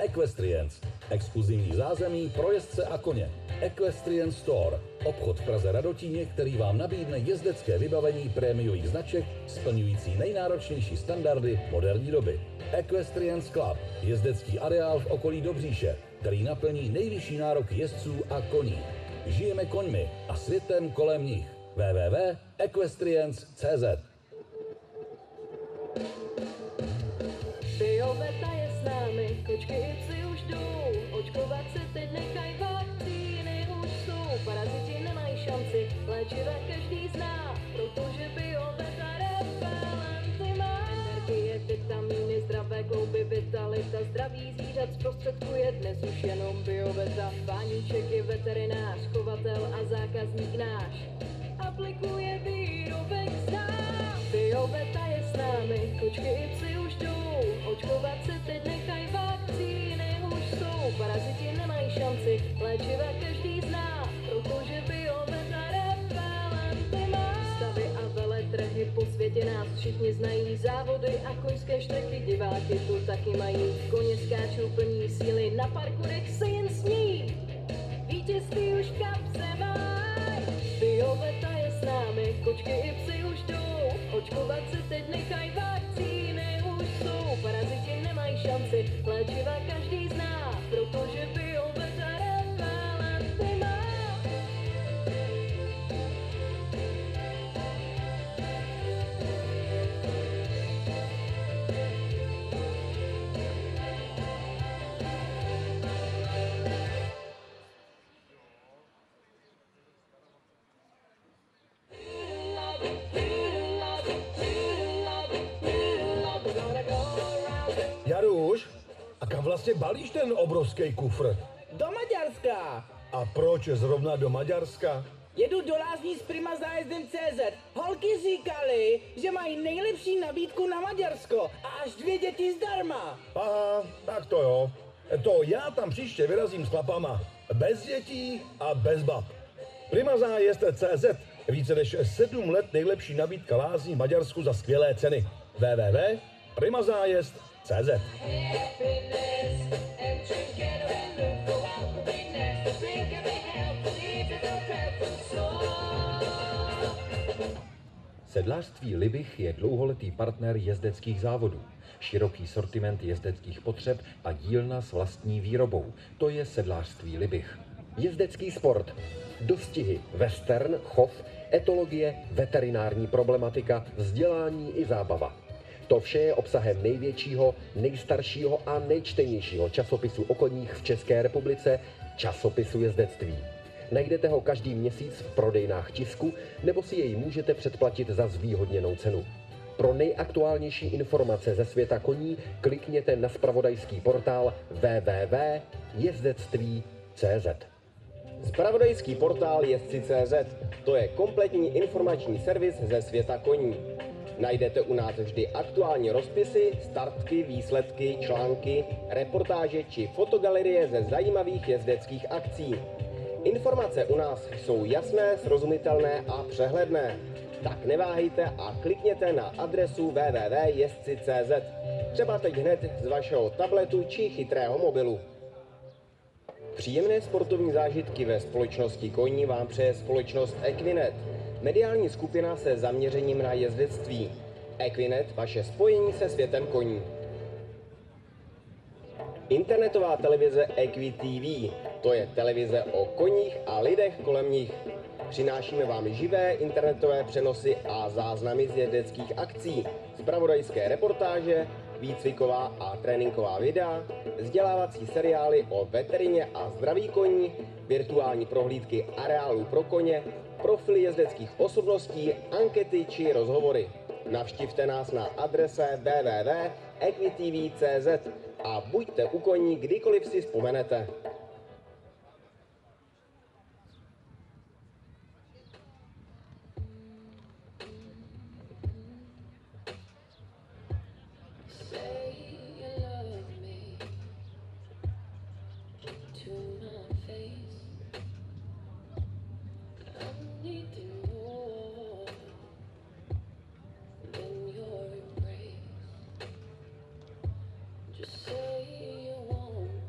Equestrians, exkluzivní zázemí pro jezdce a koně. Equestrian Store, obchod v Praze Radotíně, který vám nabídne jezdecké vybavení prémiových značek splňující nejnáročnější standardy moderní doby. Equestrians Club, jezdecký areál v okolí Dobříše, který naplní nejvyšší nároky jezdců a koní. Žijeme koňmi a světem kolem nich. www.equestrians.cz. Bioveta je s námi, kočky i psi už jdou, očkovat se teď nechaj, vakcíny už jsou, paraziti nemají šanci, léčiva každý zná, protože Bioveta repelenty má. Energie, vitamíny, zdravé klouby, vitalita, zdraví zvířat zprostředkuje dnes už jenom Bioveta. Váníček je veterinář, chovatel a zákazník náš, aplikuje výrobek sám. Bioveta je s námi, kočky i psi už jdou, očkovat se teď nechaj, vakcíny už jsou, paraziti nemají šanci, léčiva každý zná, protože Bioveta repelenty má. Stavy a veletrhy po světě nás všichni znají, závody a koňské štreky, diváky tu taky mají, koně skáčou plní síly, na parkourech se jen smějí, vítězství už v kapse mají. Bioveta je s námi, kočky i psi už jdou, očkovat se teď nechaj, vakcíny už jsou, paraziti nemají šanci, léčiva každý zná, protože Bioveta repelenty má. Jaruš, a kam vlastně balíš ten obrovský kufr? Do Maďarska! A proč zrovna do Maďarska? Jedu do lázní s Prima zájezdem CZ. Holky říkali, že mají nejlepší nabídku na Maďarsko a až 2 děti zdarma. Aha, tak to jo. To já tam příště vyrazím s chlapama. Bez dětí a bez bab. Prima zájezd CZ. Více než 7 let nejlepší nabídka lázní v Maďarsku za skvělé ceny. www.primazájezd.cz. Sedlářství Libich je dlouholetý partner jezdeckých závodů. Široký sortiment jezdeckých potřeb a dílna s vlastní výrobou. To je sedlářství Libich. Jezdecký sport. Dostihy, western, chov, etologie, veterinární problematika, vzdělání i zábava. To vše je obsahem největšího, nejstaršího a nejčtenějšího časopisu o koních v České republice, časopisu jezdectví. Najdete ho každý měsíc v prodejnách Tisku, nebo si jej můžete předplatit za zvýhodněnou cenu. Pro nejaktuálnější informace ze světa koní klikněte na zpravodajský portál www.jezdectví.cz. Zpravodajský portál Jezdci.cz, to je kompletní informační servis ze světa koní. Najdete u nás vždy aktuální rozpisy, startky, výsledky, články, reportáže či fotogalerie ze zajímavých jezdeckých akcí. Informace u nás jsou jasné, srozumitelné a přehledné. Tak neváhejte a klikněte na adresu www.jezdci.cz. Třeba teď hned z vašeho tabletu či chytrého mobilu. Příjemné sportovní zážitky ve společnosti koní vám přeje společnost Equinet. Mediální skupina se zaměřením na jezdectví. Equinet, vaše spojení se světem koní. Internetová televize EquiTV, to je televize o koních a lidech kolem nich. Přinášíme vám živé internetové přenosy a záznamy z jezdeckých akcí, zpravodajské reportáže, výcviková a tréninková videa, vzdělávací seriály o veterině a zdraví koní, virtuální prohlídky areálů pro koně, profily jezdeckých osobností, ankety či rozhovory. Navštivte nás na adrese www.equitv.cz a buďte u koní, kdykoliv si vzpomenete. Just say you want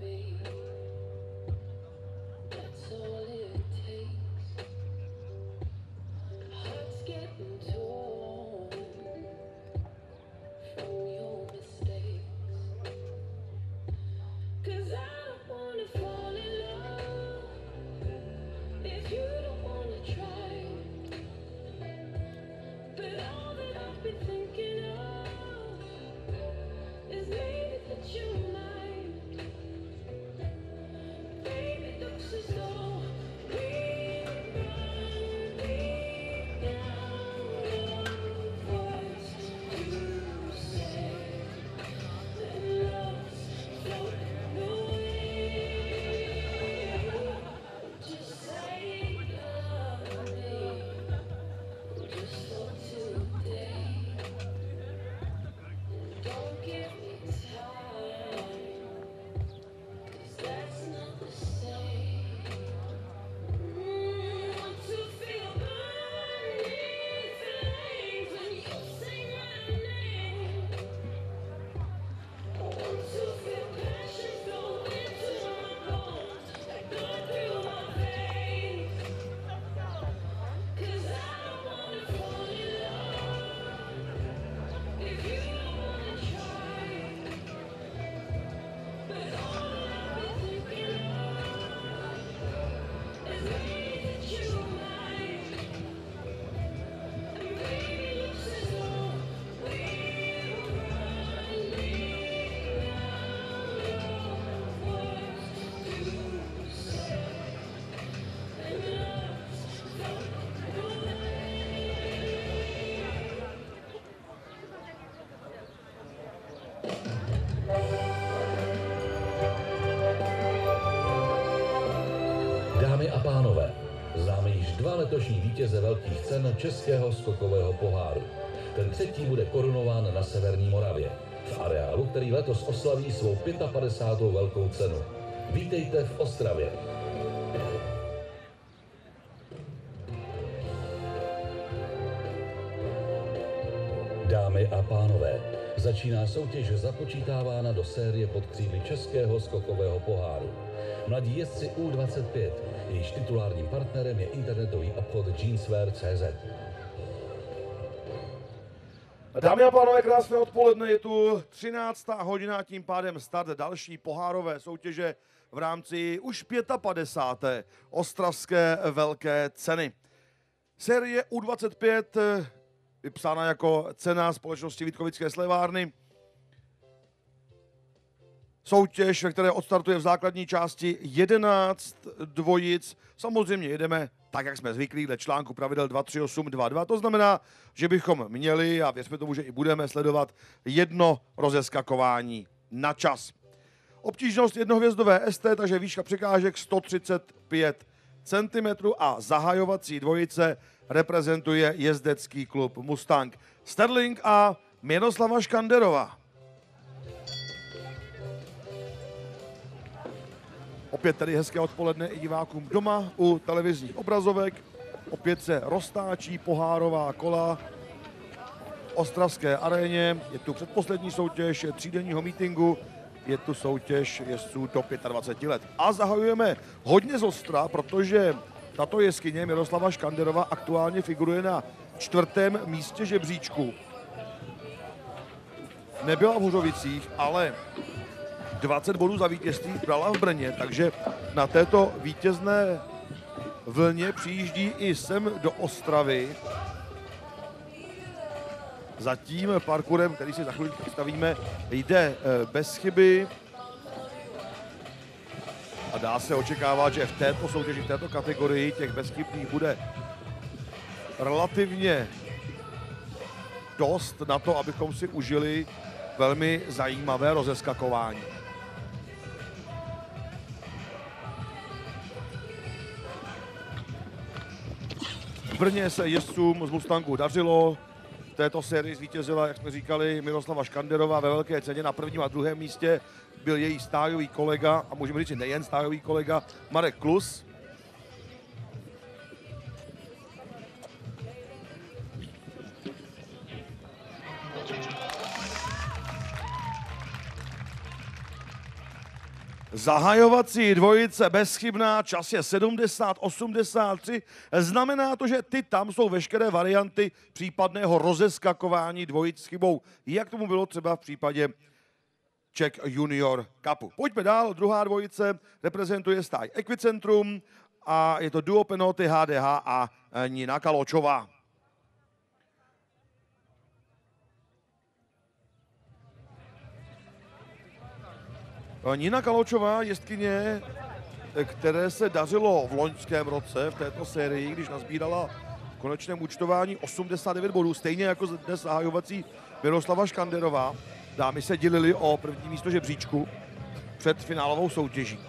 2 letošní vítěze velkých cen Českého skokového poháru. Ten třetí bude korunován na Severní Moravě, v areálu, který letos oslaví svou 55. velkou cenu. Vítejte v Ostravě. Dámy a pánové, začíná soutěž započítávána do série pod křídly Českého skokového poháru. Mladí jezdci U25, jejíž titulárním partnerem je internetový obchod Jeanswear.cz. Dámy a pánové, krásné odpoledne, je tu 13. hodina, tím pádem start další pohárové soutěže v rámci už 55. ostravské velké ceny. Série U25 vypsána jako cena společnosti Vítkovické slevárny. Soutěž, ve které odstartuje v základní části 11 dvojic. Samozřejmě jedeme tak, jak jsme zvyklí, dle článku pravidel 23822. To znamená, že bychom měli, a věřme tomu, že i budeme sledovat, jedno rozeskakování na čas. Obtížnost jednohvězdové ST, takže výška překážek 135 cm a zahajovací dvojice reprezentuje jezdecký klub Mustang Sterling a Miroslava Škanderová. Opět tady hezké odpoledne i divákům doma u televizních obrazovek. Opět se roztáčí pohárová kola v ostravské aréně. Je tu předposlední soutěž třídenního meetingu. Je tu soutěž jezdců do 25 let. A zahajujeme hodně z ostra, protože tato jeskyně Miroslava Škanderova aktuálně figuruje na 4. místě žebříčku. Nebyla v Hořovicích, ale 20 bodů za vítězství brala v Brně, takže na této vítězné vlně přijíždí i sem do Ostravy. Zatím parkourem, který si za chvíli představíme, jde bez chyby. A dá se očekávat, že v této soutěži, v této kategorii těch bezchybných bude relativně dost na to, abychom si užili velmi zajímavé rozeskakování. V Brně se jezdcům z Mustangu dařilo. V této sérii zvítězila, jak jsme říkali, Miroslava Škanderová ve velké ceně. Na 1. a 2. místě byl její stájový kolega, a můžeme říct, že nejen stájový kolega, Marek Klus. Zahajovací dvojice bezchybná, čas je 70-83. Znamená to, že tam jsou veškeré varianty případného rozeskakování dvojic s chybou, jak tomu bylo třeba v případě Czech Junior Cupu. Pojďme dál, druhá dvojice reprezentuje stáj Equicentrum a je to duo Penoty HDH a Nina Kaločová. Nina Kaločová, jezdkyně, které se dařilo v loňském roce v této sérii, když nazbírala v konečném účtování 89 bodů, stejně jako dnes zahajovací Miroslava Škanderová. Dámy se dělily o první místo žebříčku před finálovou soutěží.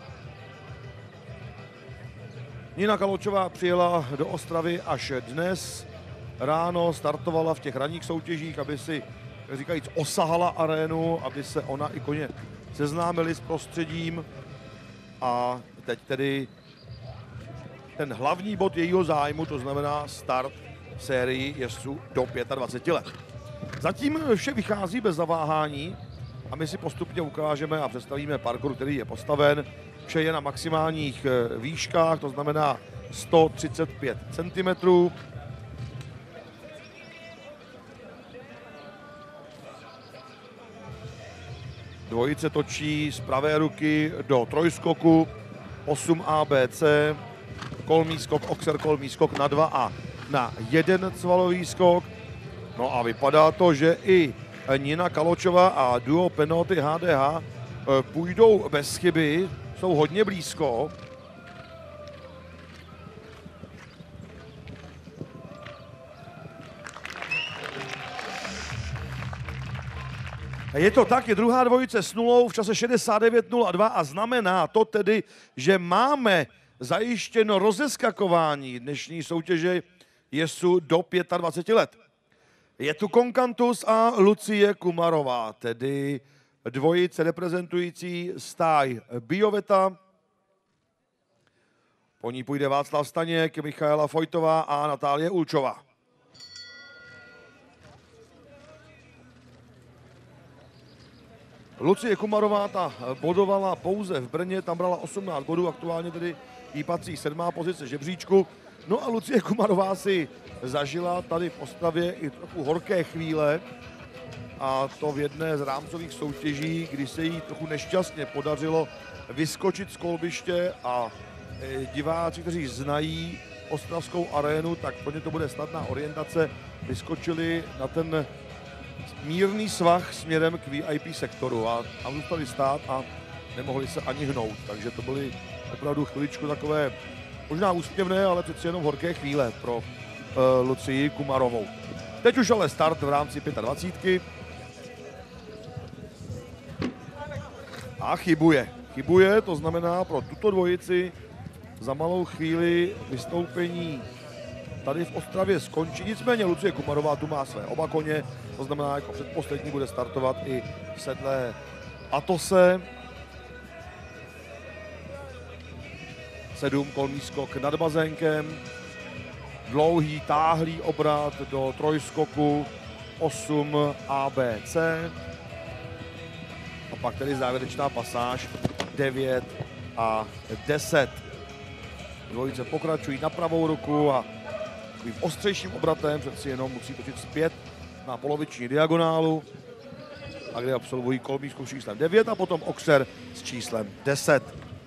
Nina Kaločová přijela do Ostravy až dnes ráno, startovala v těch ranních soutěžích, aby si, jak říkajíc, osahala arénu, aby se ona i koně seznámili s prostředím a teď tedy ten hlavní bod jejího zájmu, to znamená start v sérii jezdců do 25 let. Zatím vše vychází bez zaváhání a my si postupně ukážeme a představíme parkour, který je postaven. Vše je na maximálních výškách, to znamená 135 cm. Dvojice točí z pravé ruky do trojskoku, 8 ABC, kolmý skok, oxer kolmý skok na 2 a na 1 cvalový skok. No a vypadá to, že i Nina Kaločová a duo Penoty HDH půjdou bez chyby, jsou hodně blízko. Je to tak, je druhá dvojice s nulou v čase 69.02 a znamená to tedy, že máme zajištěno rozeskakování dnešní soutěže jezdců do 25 let. Je tu Konkantus a Lucie Kumarová, tedy dvojice reprezentující stáj Bioveta. Po ní půjde Václav Staněk, Michaela Fojtová a Natálie Ulčová. Lucie Kumarová ta bodovala pouze v Brně, tam brala 18 bodů, aktuálně tedy jí patří 7. pozice žebříčku. No a Lucie Kumarová si zažila tady v Ostravě i trochu horké chvíle, a to v jedné z rámcových soutěží, kdy se jí trochu nešťastně podařilo vyskočit z kolbiště a diváci, kteří znají ostravskou arénu, tak pro ně to bude snadná orientace, vyskočili na ten mírný svah směrem k VIP sektoru a zůstali stát a nemohli se ani hnout, takže to byly opravdu chviličku takové možná úsměvné, ale přeci jenom horké chvíle pro Lucii Kumarovou. Teď už ale start v rámci 25. A chybuje. Chybuje, to znamená pro tuto dvojici za malou chvíli vystoupení tady v Ostravě skončí. Nicméně Lucie Kumarová tu má své oba koně, to znamená, jako předposlední bude startovat i v sedlé Atose. 7 kolmý skok nad bazénkem, dlouhý táhlý obrat do trojskoku, 8 ABC. A pak tedy závěrečná pasáž 9 a 10. Dvojice pokračují na pravou ruku a takovým ostřejším obratem přeci jenom musí točit zpět na poloviční diagonálu, a kde absolvují kolmý skok s číslem 9 a potom oxer s číslem 10.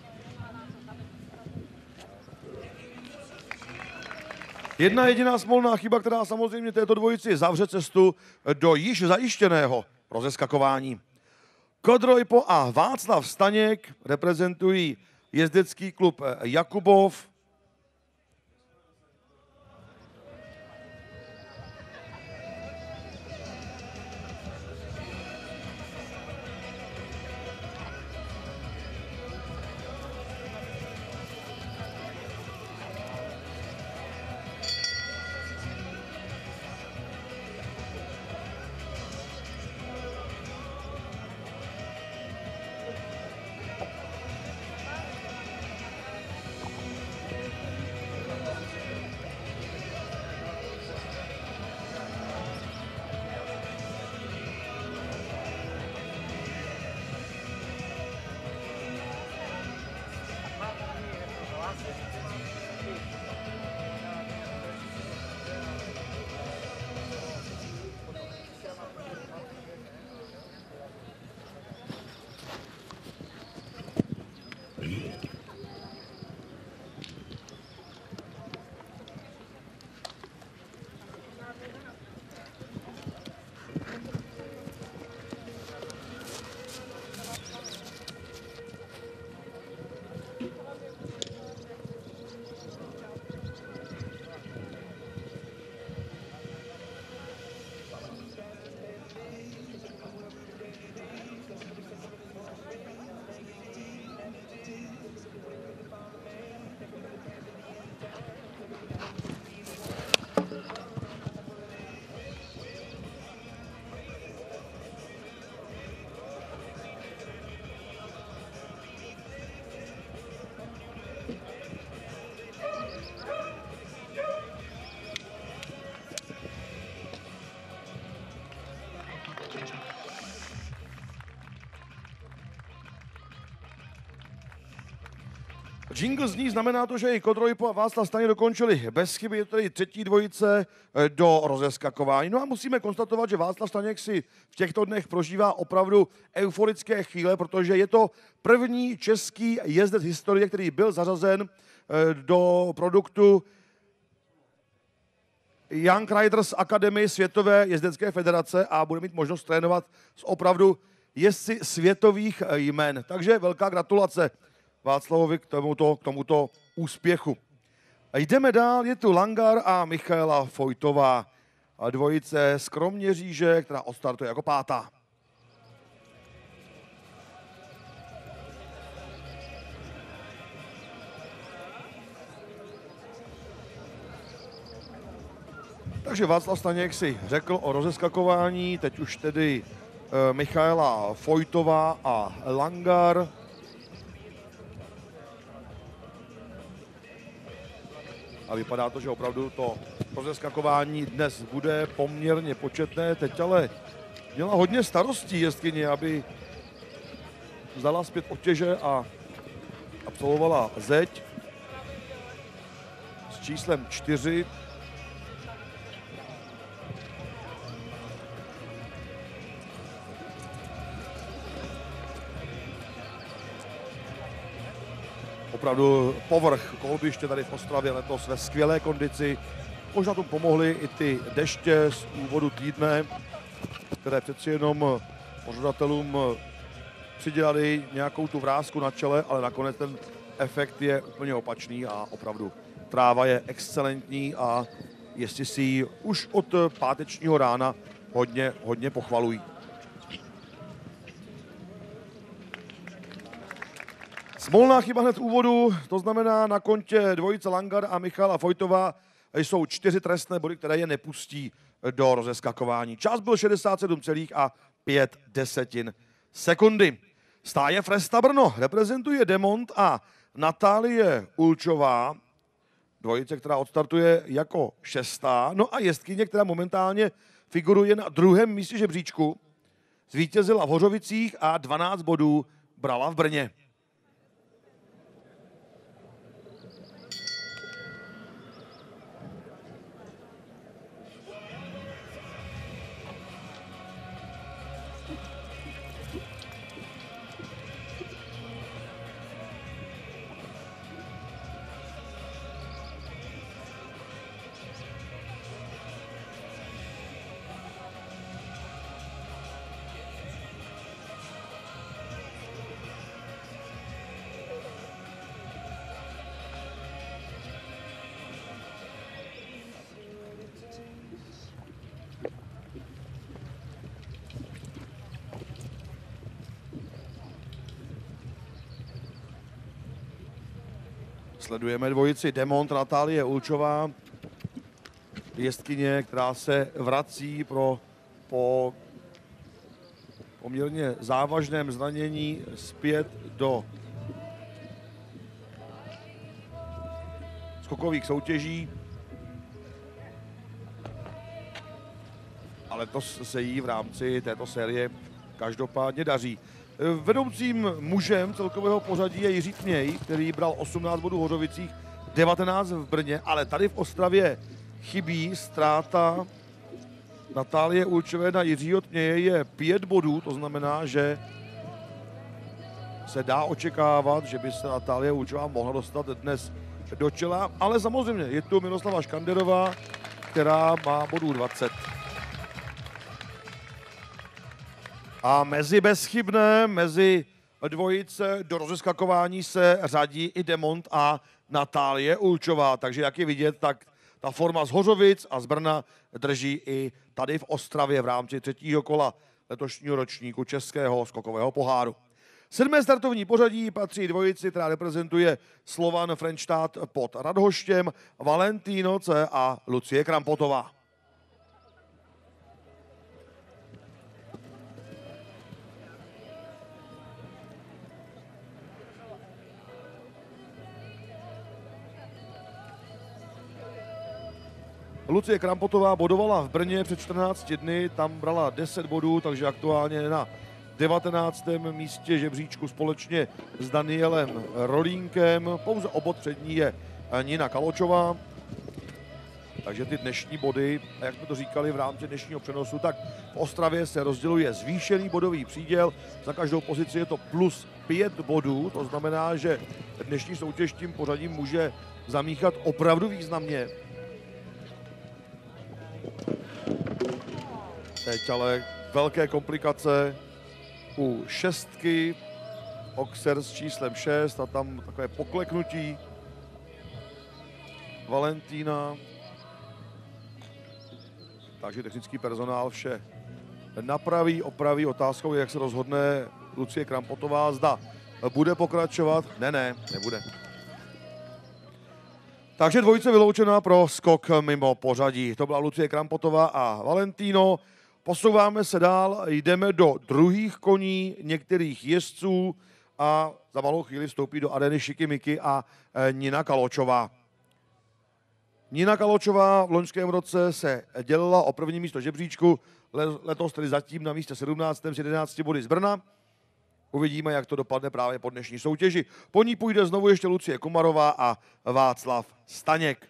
Jedna jediná smolná chyba, která samozřejmě této dvojici zavře cestu do již zajištěného rozeskakování. Kodrojpo a Václav Staněk reprezentují jezdecký klub Jakubov. Jingle zní, znamená to, že i Kodrojpo a Václav Staněk dokončili bez chyby, je tedy třetí dvojice do rozeskakování. No a musíme konstatovat, že Václav Staněk si v těchto dnech prožívá opravdu euforické chvíle, protože je to první český jezdec historie, který byl zařazen do produktu Young Riders Academy Světové jezdecké federace a bude mít možnost trénovat s opravdu jezdci světových jmen. Takže velká gratulace Václavovi k tomuto úspěchu. A jdeme dál, je tu Langar a Michaela Fojtová. A dvojice z Kroměříže, která odstartuje jako pátá. Takže Václav Staněk si řekl o rozeskakování, teď už tedy Michaela Fojtová a Langar. A vypadá to, že opravdu to rozeskakování dnes bude poměrně početné. Teď ale měla hodně starostí jezdkyně, aby vzala zpět otěže a absolvovala zeď s číslem 4. Opravdu povrch kolbiště tady v Ostravě letos ve skvělé kondici. Možná tu pomohly i ty deště z úvodu týdne, které přeci jenom pořadatelům přidělali nějakou tu vrásku na čele, ale nakonec ten efekt je úplně opačný a opravdu tráva je excelentní a jestli si ji už od pátečního rána hodně pochvalují. Smolná chyba hned v úvodu, to znamená na kontě dvojice Langar a Michala Fojtová jsou 4 trestné body, které je nepustí do rozeskakování. Čas byl 67,5 sekundy. Stáje Fresta Brno reprezentuje Demont a Natálie Ulčová, dvojice, která odstartuje jako 6. No a jezdkyně, která momentálně figuruje na 2. místě žebříčku, zvítězila v Hořovicích a 12 bodů brala v Brně. Sledujeme dvojici Demont, Natálie Ulčová, jezdkyně, která se vrací po poměrně závažném zranění zpět do skokových soutěží. Ale to se jí v rámci této série každopádně daří. Vedoucím mužem celkového pořadí je Jiří Tměj, který bral 18 bodů v Hořovicích, 19 v Brně, ale tady v Ostravě chybí ztráta Natálie Ulčové na Jiřího Tměje je 5 bodů, to znamená, že se dá očekávat, že by se Natálie Ulčová mohla dostat dnes do čela, ale samozřejmě je tu Miroslava Škanderová, která má bodů 20. A mezi bezchybné, mezi dvojice do rozeskakování se řadí i Demont a Natálie Ulčová. Takže jak je vidět, tak ta forma z Hořovic a z Brna drží i tady v Ostravě v rámci 3. kola letošního ročníku Českého skokového poháru. 7. startovní pořadí patří dvojici, která reprezentuje Slovan Frenštát pod Radhoštěm, Valentino C. a Lucie Krampotová. Lucie Krampotová bodovala v Brně před 14 dny, tam brala 10 bodů, takže aktuálně na 19. místě žebříčku společně s Danielem Rolínkem. Pouze o bod před ní je Nina Kaločová. Takže ty dnešní body, a jak jsme to říkali v rámci dnešního přenosu, tak v Ostravě se rozděluje zvýšený bodový příděl. Za každou pozici je to plus 5 bodů, to znamená, že dnešní soutěž tím pořadím může zamíchat opravdu významně. Teď ale velké komplikace u 6. Oxer s číslem 6 a tam takové pokleknutí Valentína. Takže technický personál vše napraví, opraví. Otázkou je, jak se rozhodne Lucie Krampotová. Zda bude pokračovat? Ne, nebude. Takže dvojice vyloučená pro skok mimo pořadí. To byla Lucie Krampotová a Valentino. Posouváme se dál, jdeme do druhých koní některých jezdců a za malou chvíli vstoupí do arény Šikimiky a Nina Kaločová. Nina Kaločová v loňském roce se dělila o první místo žebříčku, letos tedy zatím na místě 17. s 11 body z Brna. Uvidíme, jak to dopadne právě po dnešní soutěži. Po ní půjde znovu ještě Lucie Kumarová a Václav Staněk.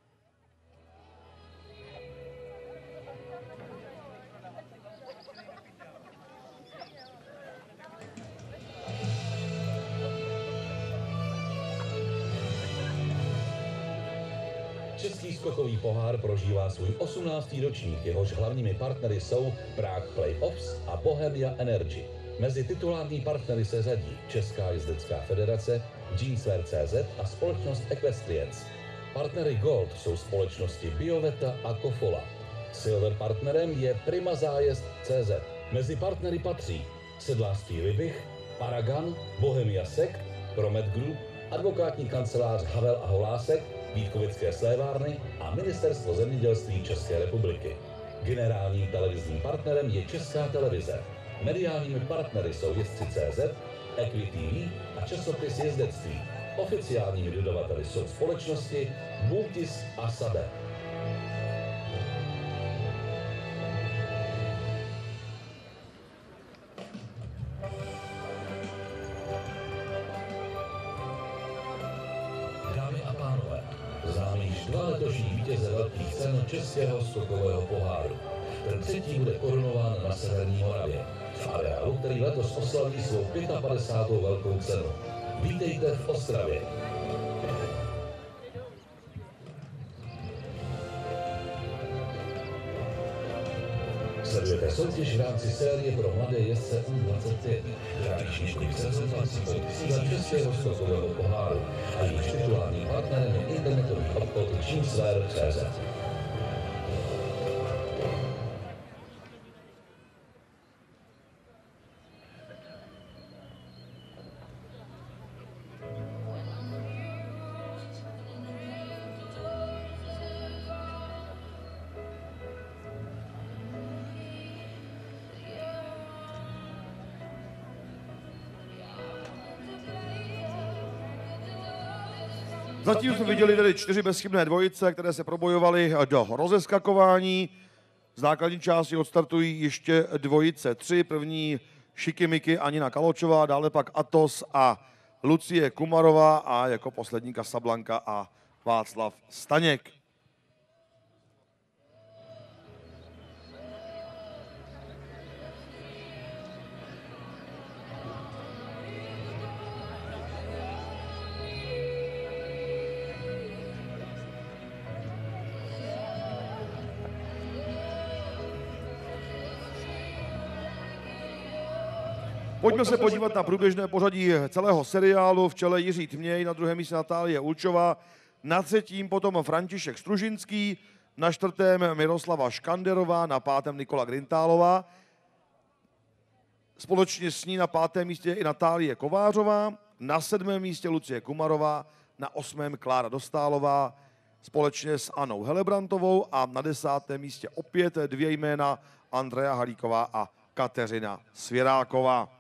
Český skokový pohár prožívá svůj 18. ročník, jehož hlavními partnery jsou Prague Playoffs a Bohemia Energy. Mezi titulární partnery se řadí Česká jezdecká federace, Jeanswear.cz a společnost Equestrians. Partnery Gold jsou společnosti Bioveta a Kofola. Silver partnerem je Prima Zájezd.cz. Mezi partnery patří Sedlářství Libich, Paragon, Bohemia Sekt, Promet Group, advokátní kancelář Havel a Holásek, Vítkovické slévárny a Ministerstvo zemědělství České republiky. Generálním televizním partnerem je Česká televize. Mediálními partnery jsou Jezdci.cz, EquiTV a časopis Jezdectví. Oficiálními dodavateli jsou společnosti Multis a Sabe. Dámy a pánové, známe již 2 letošní vítěze velkých cen Českého skokového poháru. Ten třetí bude korunován na Severní Moravě, v areálu, který letos oslaví svou 55. velkou cenu. Vítejte v Ostravě. Sledujete soutěž v rámci série pro mladé jezdce U25, která již několik sezon spolu vysílá Českého skokového poháru a jejíž titulárním partnerem je internetový obchod Jeanswear.cz. Zatím jsme viděli tedy 4 bezchybné dvojice, které se probojovaly do rozeskakování. V základní části odstartují ještě dvojice 3. První Šikimiky a Nina Kaločová, dále pak Atos a Lucie Kumarová a jako poslední Casablanca a Václav Staněk. Pojďme se podívat na průběžné pořadí celého seriálu. V čele Jiří Tměj, na druhém místě Natálie Ulčová, na 3. potom František Stružinský, na 4. Miroslava Škanderová, na 5. Nikola Grintálová. Společně s ní na 5. místě je i Natálie Kovářová, na 7. místě Lucie Kumarová, na 8. Klára Dostálová, společně s Anou Helebrantovou a na 10. místě opět 2 jména Andrea Halíková a Kateřina Svěráková.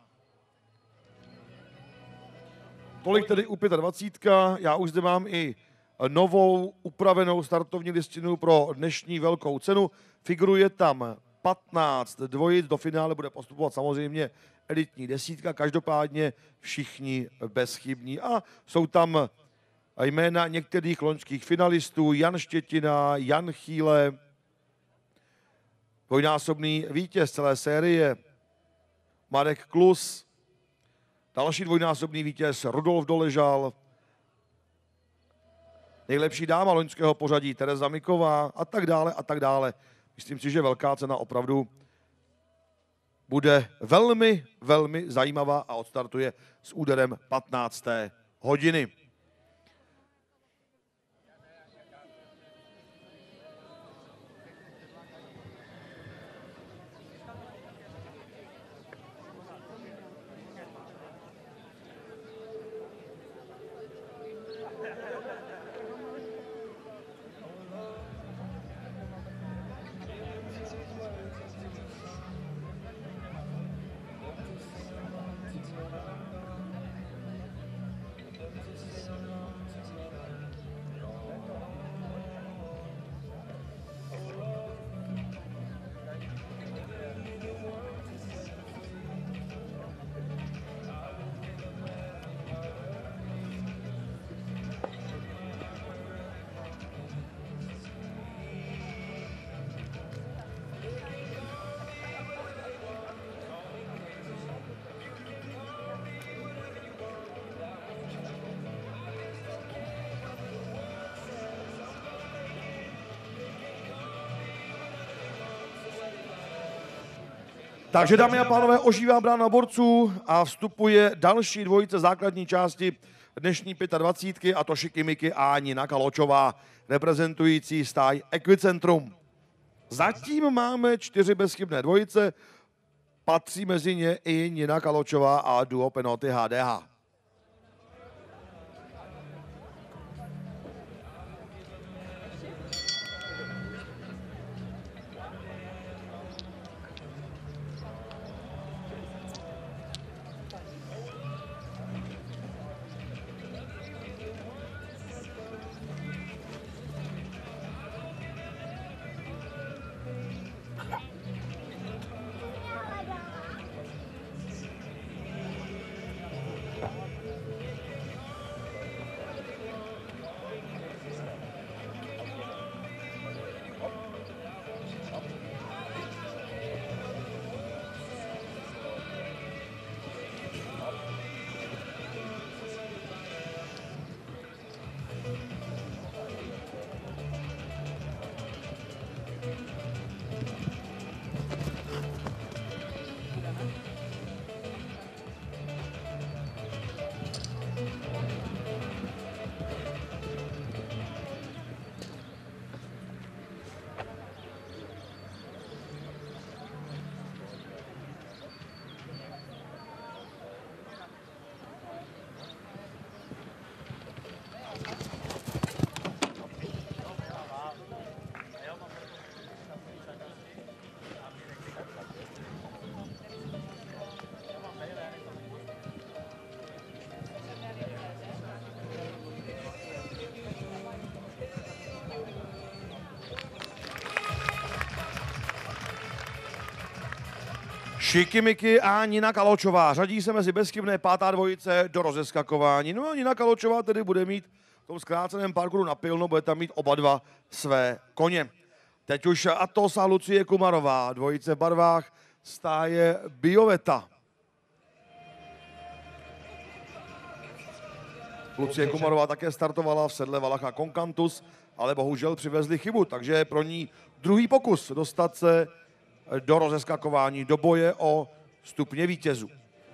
Tolik tedy u 25. Já už zde mám i novou upravenou startovní listinu pro dnešní velkou cenu. Figuruje tam 15 dvojic, do finále bude postupovat samozřejmě elitní 10, každopádně všichni bezchybní. A jsou tam jména některých loňských finalistů, Jan Štětina, Jan Chýle, dvojnásobný vítěz celé série Marek Klus, další dvojnásobný vítěz Rudolf Doležal, nejlepší dáma loňského pořadí Tereza Miková a tak dále a tak dále. Myslím si, že velká cena opravdu bude velmi, velmi zajímavá a odstartuje s úderem 15. hodiny. Takže dámy a pánové, ožívá brána borců a vstupuje další dvojice základní části dnešní 25, a to Šikimiky a Nina Kaločová, reprezentující stáj Equicentrum. Zatím máme 4 bezchybné dvojice, patří mezi ně i Nina Kaločová a duo Penoty HDH. Šikimiky a Nina Kaločová řadí se mezi bezchybné 5. dvojice do rozeskakování. No a Nina Kaločová tedy bude mít v tom zkráceném parkouru napilno, bude tam mít oba dva své koně. Teď už Atos a Lucie Kumarová, dvojice v barvách stáje Bioveta. Lucie Kumarová také startovala v sedle Valacha Concantus, ale bohužel přivezli chybu, takže je pro ní druhý pokus dostat se do rozeskakování, do boje o stupně vítězů.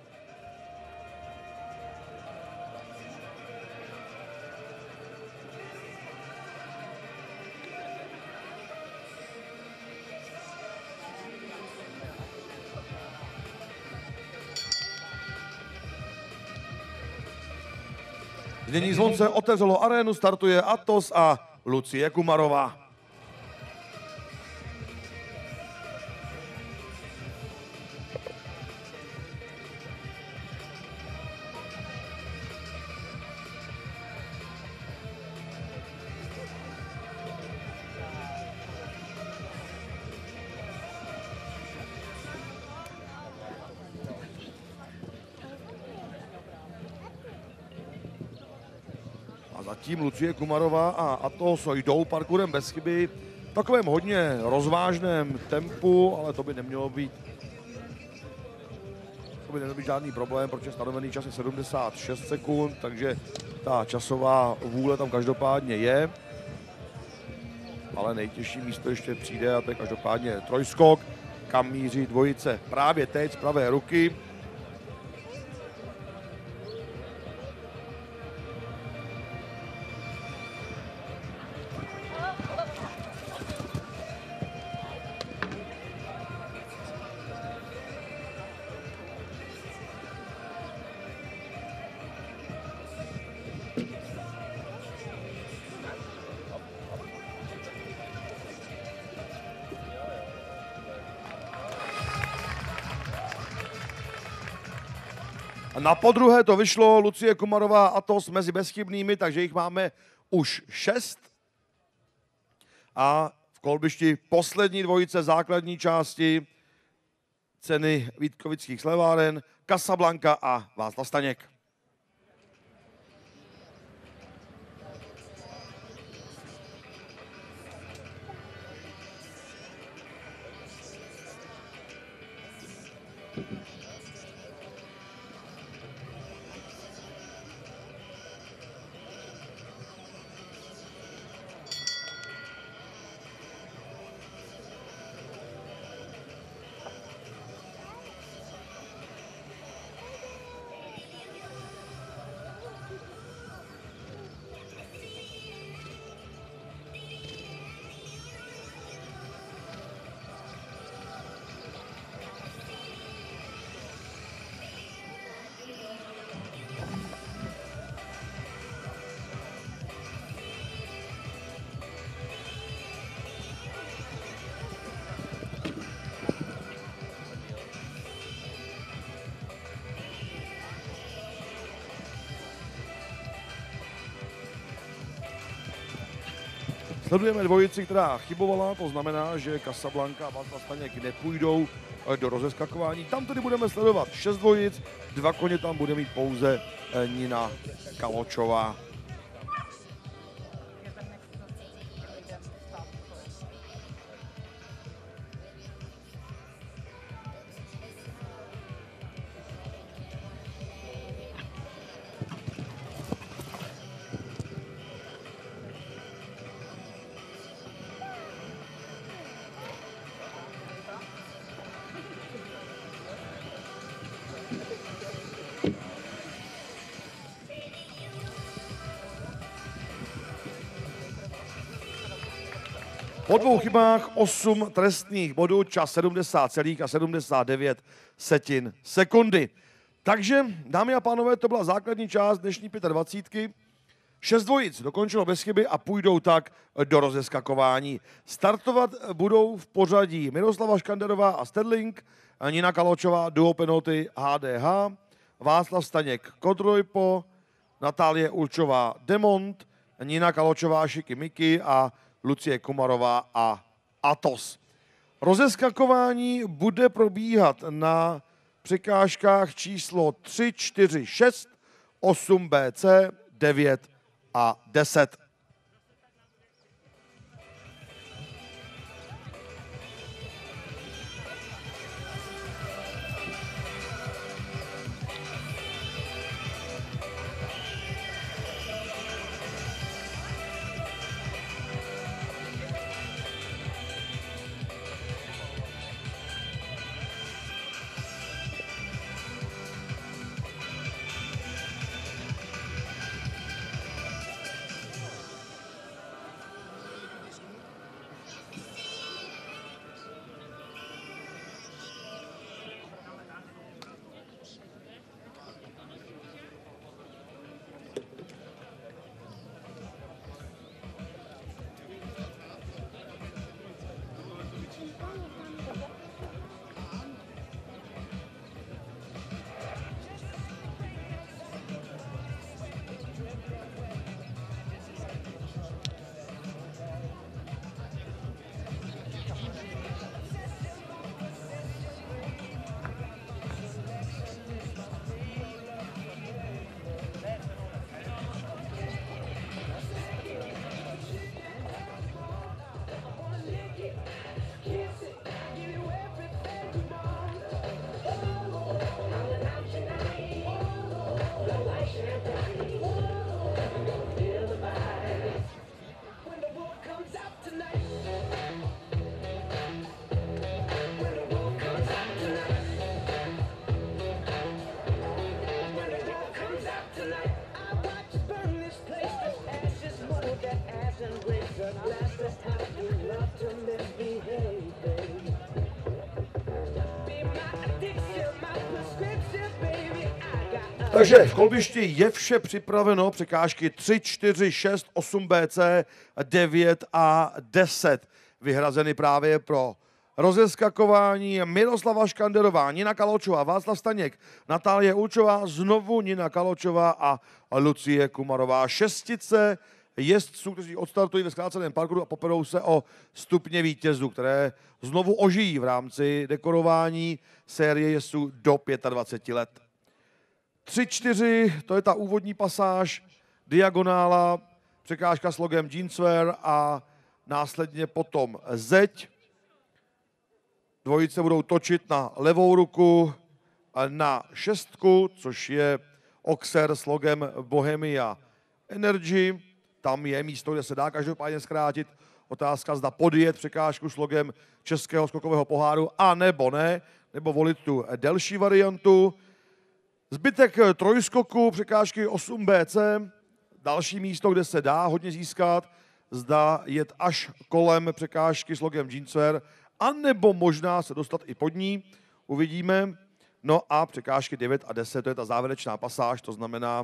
Znění zvonce otevřelo arénu, startuje Atos a Lucie Kumarová. Zatím Lucie Kumarová a Atos jdou parkourem bez chyby v takovém hodně rozvážném tempu, ale to by nemělo být žádný problém, protože stanovený čas je 76 sekund, takže ta časová vůle tam každopádně je. Ale nejtěžší místo ještě přijde a to je každopádně trojskok, kam míří dvojice právě teď z pravé ruky. Na podruhé to vyšlo, Lucie Kumarová a Atos mezi bezchybnými, takže jich máme už 6. A v kolbišti poslední dvojice základní části ceny Vítkovických sleváren, Casablanca a Václav Staněk. Sledujeme dvojici, která chybovala, to znamená, že Casablanca a Václav Staněk nepůjdou do rozeskakování. Tam tedy budeme sledovat 6 dvojic, 2 koně tam bude mít pouze Nina Kaločová. Po 2 chybách 8 trestných bodů, čas 70,79 sekundy. Takže, dámy a pánové, to byla základní část dnešní 25. 6 dvojic dokončilo bez chyby a půjdou tak do rozeskakování. Startovat budou v pořadí Miroslava Škanderová a Stedling, Nina Kaločová duo penalty HDH, Václav Staněk Kodrojpo, Natálie Ulčová Demont, Nina Kaločová Šikimiki a Lucie Kumarová a Atos. Rozeskakování bude probíhat na překážkách číslo 3, 4, 6, 8 BC, 9 a 10. Takže v kolbišti je vše připraveno, překážky 3, 4, 6, 8 BC, 9 a 10 vyhrazeny právě pro rozeskakování. Miroslava Škanderová, Nina Kaločová, Václav Staněk, Natálie Ulčová, znovu Nina Kaločová a Lucie Kumarová. Šestice jezdců, kteří odstartují ve zkráceném parkouru a poperou se o stupně vítězů, které znovu ožijí v rámci dekorování série jezdců do 25 let. 3-4, to je ta úvodní pasáž, diagonála, překážka s logem Jeanswear a následně potom zeď. Dvojice budou točit na levou ruku na šestku, což je oxer s logem Bohemia Energy. Tam je místo, kde se dá každopádně zkrátit. Otázka, zda podjet překážku s logem Českého skokového poháru, a nebo ne, nebo volit tu delší variantu. Zbytek trojskoku, překážky 8 BC, další místo, kde se dá hodně získat, zda jet až kolem překážky s logem Jeanswear, anebo možná se dostat i pod ní, uvidíme. No a překážky 9 a 10, to je ta závěrečná pasáž, to znamená,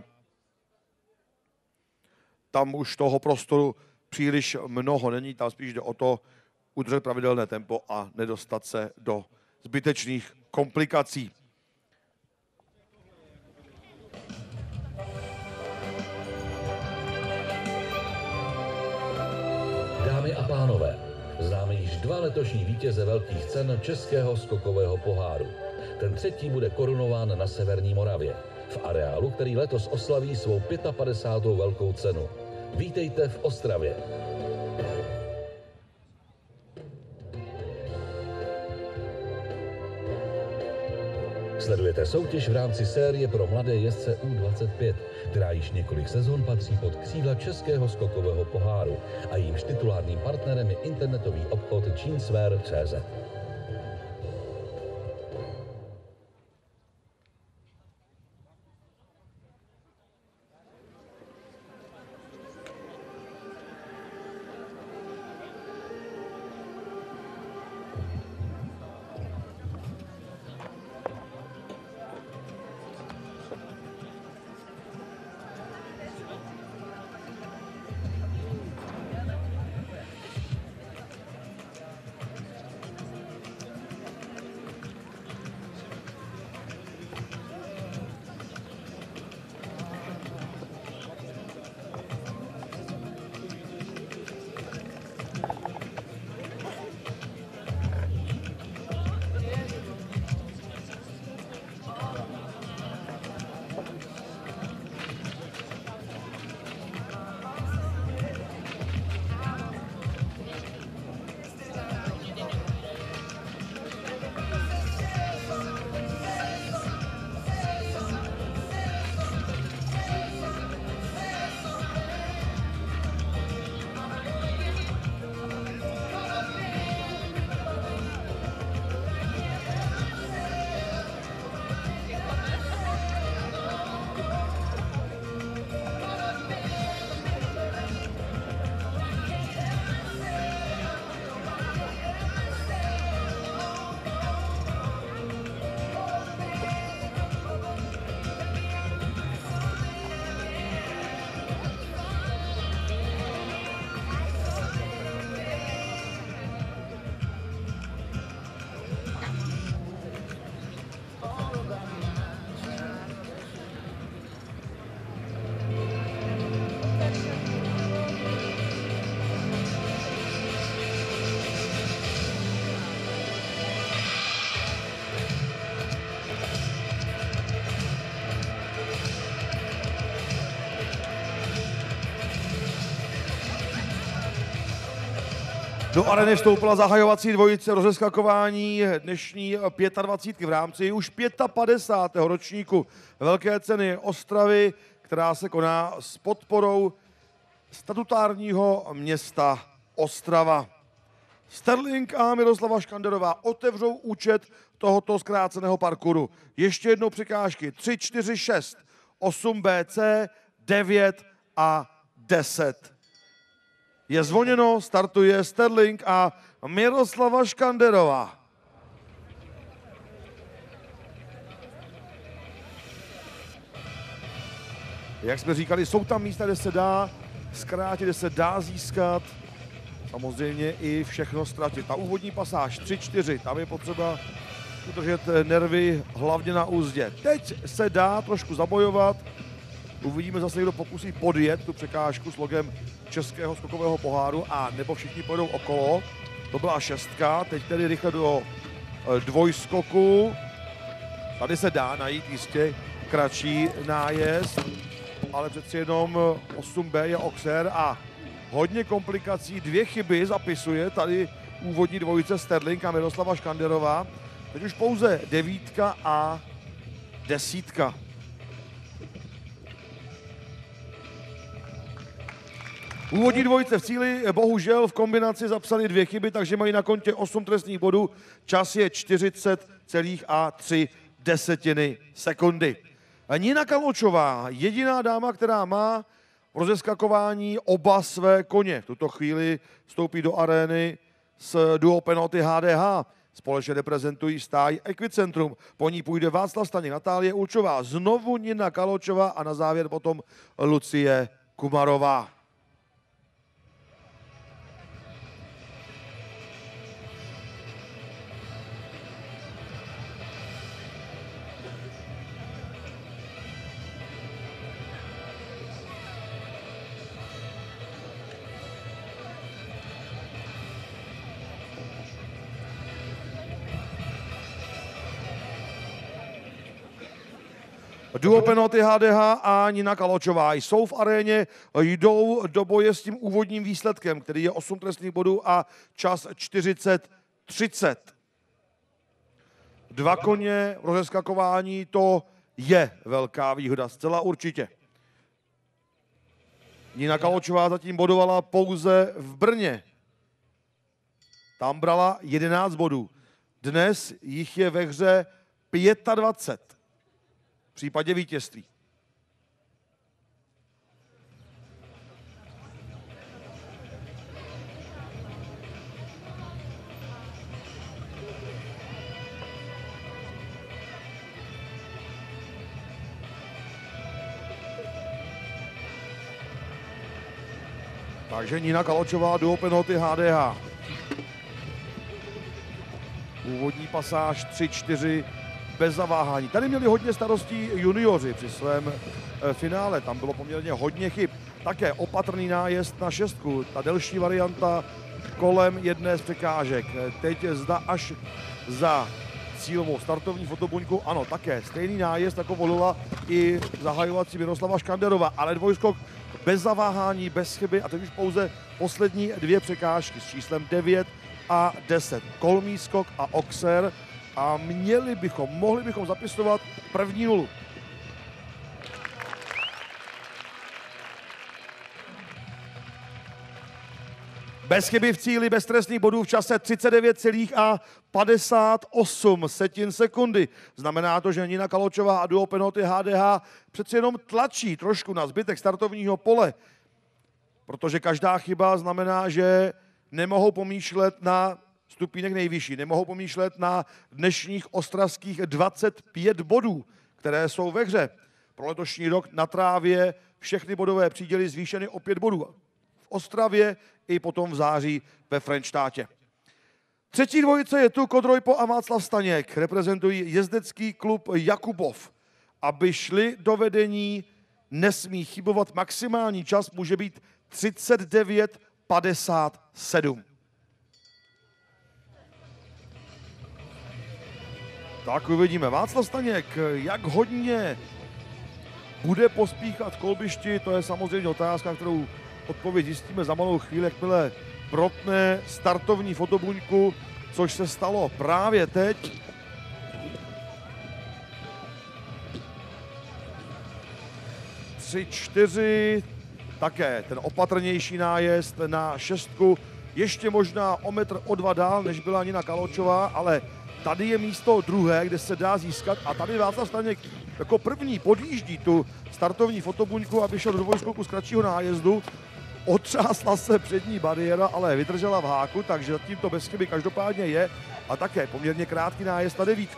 tam už toho prostoru příliš mnoho není, tam spíš jde o to udržet pravidelné tempo a nedostat se do zbytečných komplikací. Dámy pánové, známe již 2 letošní vítěze velkých cen Českého skokového poháru. Ten třetí bude korunován na Severní Moravě, v areálu, který letos oslaví svou 55. velkou cenu. Vítejte v Ostravě. Sledujete soutěž v rámci série pro mladé jezdce U25, která již několik sezon patří pod křídla Českého skokového poháru a jejímž titulárním partnerem je internetový obchod Jeanswear.cz. Do areny vstoupila zahajovací dvojice rozeskakování dnešní 25. v rámci už 55. ročníku Velké ceny Ostravy, která se koná s podporou statutárního města Ostrava. Sterling a Miroslava Škanderová otevřou účet tohoto zkráceného parkouru. Ještě jednou překážky 3, 4, 6, 8 BC, 9 a 10. Je zvoněno, startuje Sterling a Miroslava Škanderová. Jak jsme říkali, jsou tam místa, kde se dá zkrátit, kde se dá získat. Samozřejmě i všechno ztratit. Ta úvodní pasáž 3-4, tam je potřeba udržet nervy hlavně na úzdě. Teď se dá trošku zabojovat. Uvidíme zase, kdo pokusí podjet tu překážku s logem Českého skokového poháru a nebo všichni pojedou okolo. To byla 6, teď tedy rychle do dvojskoku. Tady se dá najít jistě kratší nájezd, ale přeci jenom 8B je Oxer a hodně komplikací, 2 chyby zapisuje tady úvodní dvojice Sterling a Miroslava Škanderová. Teď už pouze 9 a 10. Úvodní dvojice v cíli bohužel v kombinaci zapsali 2 chyby, takže mají na kontě 8 trestných bodů. Čas je 40,3 sekundy. Nina Kaločová, jediná dáma, která má v rozeskakování oba své koně. V tuto chvíli vstoupí do arény s duo Penoty HDH. Společně reprezentují stáj Equicentrum. Po ní půjde Václav Staněk, Natálie Ulčová, znovu Nina Kaločová a na závěr potom Lucie Kumarová. Duo penalty HDH a Nina Kaločová jsou v aréně, jdou do boje s tím úvodním výsledkem, který je 8 trestných bodů a čas 40:30. 2 koně v rozeskakování, to je velká výhoda, zcela určitě. Nina Kaločová zatím bodovala pouze v Brně. Tam brala 11 bodů. Dnes jich je ve hře 25 v případě vítězství. Takže Nina Kaločová, duo penalty HDH. Úvodní pasáž 3-4 bez zaváhání. Tady měli hodně starostí junioři při svém finále. Tam bylo poměrně hodně chyb. Také opatrný nájezd na 6. Ta delší varianta kolem jedné z překážek. Teď zda až za cílovou startovní fotobuňku. Ano, také stejný nájezd, jako volila i zahajovací Miroslava Škanderová, ale dvojskok bez zaváhání, bez chyby a teď už pouze poslední 2 překážky s číslem 9 a 10. Kolmý skok a oxer a mohli bychom zapisovat první 0. Bez chyby v cíli, bez trestných bodů v čase 39,58 sekundy. Znamená to, že Nina Kaločová a duo penalty HDH přeci jenom tlačí trošku na zbytek startovního pole, protože každá chyba znamená, že nemohou pomýšlet na stupínek nejvyšší, nemohou pomýšlet na dnešních ostravských 25 bodů, které jsou ve hře. Pro letošní rok na trávě všechny bodové příděly zvýšeny o 5 bodů. V Ostravě i potom v září ve Frenštátě. Třetí dvojice je tu Kodrojpo a Václav Staněk. Reprezentují jezdecký klub Jakubov. Aby šli do vedení, nesmí chybovat. Maximální čas může být 39:57. Tak uvidíme. Václav Staněk, jak hodně bude pospíchat v kolbišti, to je samozřejmě otázka, kterou odpověď zjistíme za malou chvíli, jakmile protne startovní fotobuňku, což se stalo právě teď. Tři, 4, také ten opatrnější nájezd na 6, ještě možná o metr, o 2 dál, než byla Nina Kaločová, ale tady je místo druhé, kde se dá získat a tady Václav Staněk jako první podjíždí tu startovní fotobuňku, aby šel do dvojskoku z kratšího nájezdu. Otřásla se přední bariéra, ale vydržela v háku, takže zatím to bez chyby každopádně je a také poměrně krátký nájezd na 9.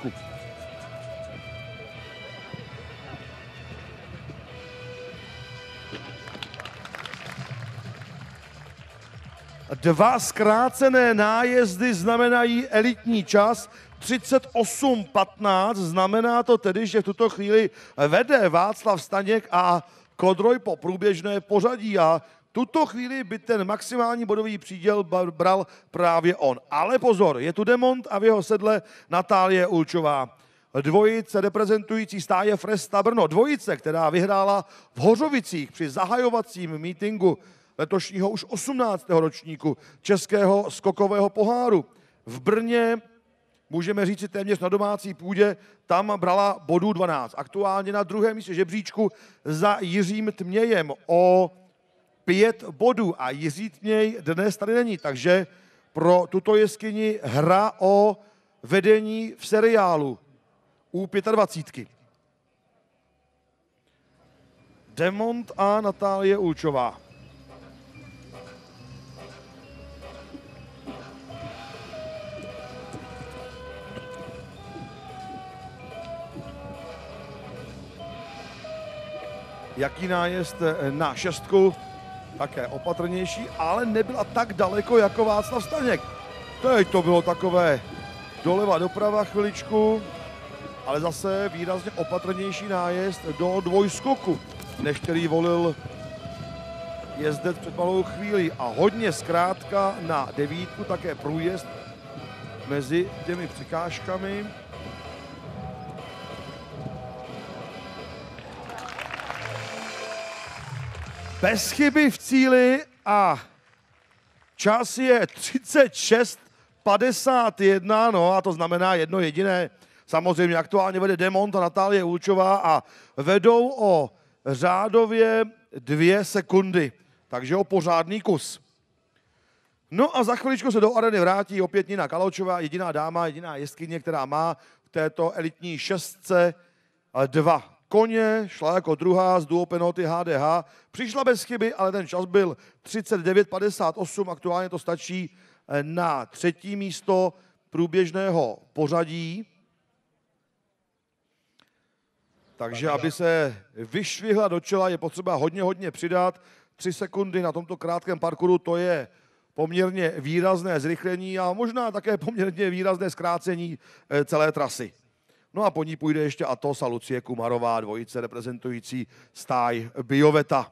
Dva zkrácené nájezdy znamenají elitní čas 38:15. Znamená to tedy, že v tuto chvíli vede Václav Staněk a Kodrojpo průběžné pořadí a tuto chvíli by ten maximální bodový příděl bral právě on. Ale pozor, je tu Demont a v jeho sedle Natálie Ulčová. Dvojice reprezentující stáje Fresta Brno. Dvojice, která vyhrála v Hořovicích při zahajovacím mítingu letošního už 18. ročníku Českého skokového poháru. V Brně, můžeme říci téměř na domácí půdě, tam brala bodů 12. Aktuálně na druhém místě žebříčku za Jiřím Tmějem o 5 bodů a Jiří Tměj dnes tady není, takže pro tuto jeskyni hra o vedení v seriálu U25. Demont a Natálie Ulčová. Jaký nájezd na 6, také opatrnější, ale nebyla tak daleko jako Václav Staněk. Teď to bylo takové doleva doprava chviličku, ale zase výrazně opatrnější nájezd do dvojskoku, než který volil jezdec před malou chvíli. A hodně zkrátka na 9, také průjezd mezi těmi překážkami. bez chyby v cíli a čas je 36:51, no a to znamená jedno jediné. Samozřejmě aktuálně vede Demont a Natálie Ulčová a vedou o řádově 2 sekundy, takže o pořádný kus. No a za chviličku se do areny vrátí opět Nina Kaločová, jediná dáma, jediná jezdkyně, která má v této elitní šestce 2 koně, šla jako druhá z duo Penoty HDH, přišla bez chyby, ale ten čas byl 39:58, aktuálně to stačí na 3. místo průběžného pořadí. Takže aby se vyšvihla do čela, je potřeba hodně přidat. 3 sekundy na tomto krátkém parkouru, to je poměrně výrazné zrychlení a možná také poměrně výrazné zkrácení celé trasy. No a po ní půjde ještě Atos a Lucie Kumarová, dvojice reprezentující stáj Bioveta.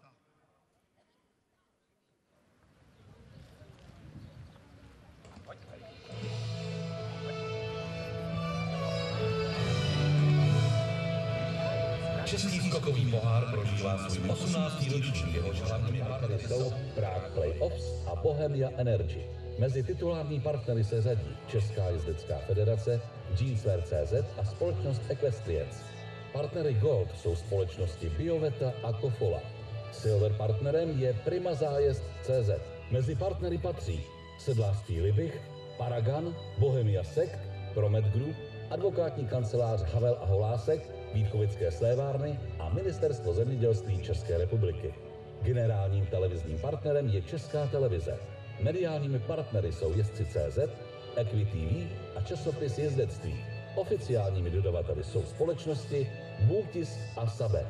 Český skokový pohár prožívá svůj 18. ročník, jehož hlavními partnery jsou Prague Playoffs a Bohemia Energy. Mezi titulární partnery se řadí Česká jezdecká federace, Jeanswear.cz a společnost Equestrians. Partnery Gold jsou společnosti Bioveta a Kofola. Silver partnerem je Prima Zájezd.cz. Mezi partnery patří Sedlářství Libich, Paragan, Bohemia Sekt, Promet Group, advokátní kancelář Havel a Holásek, Vítkovické slévárny a Ministerstvo zemědělství České republiky. Generálním televizním partnerem je Česká televize. Mediálními partnery jsou Jezdci.cz, EquiTV a časopis Jezdectví. Oficiálními dodavateli jsou společnosti Bultisk a Sabe.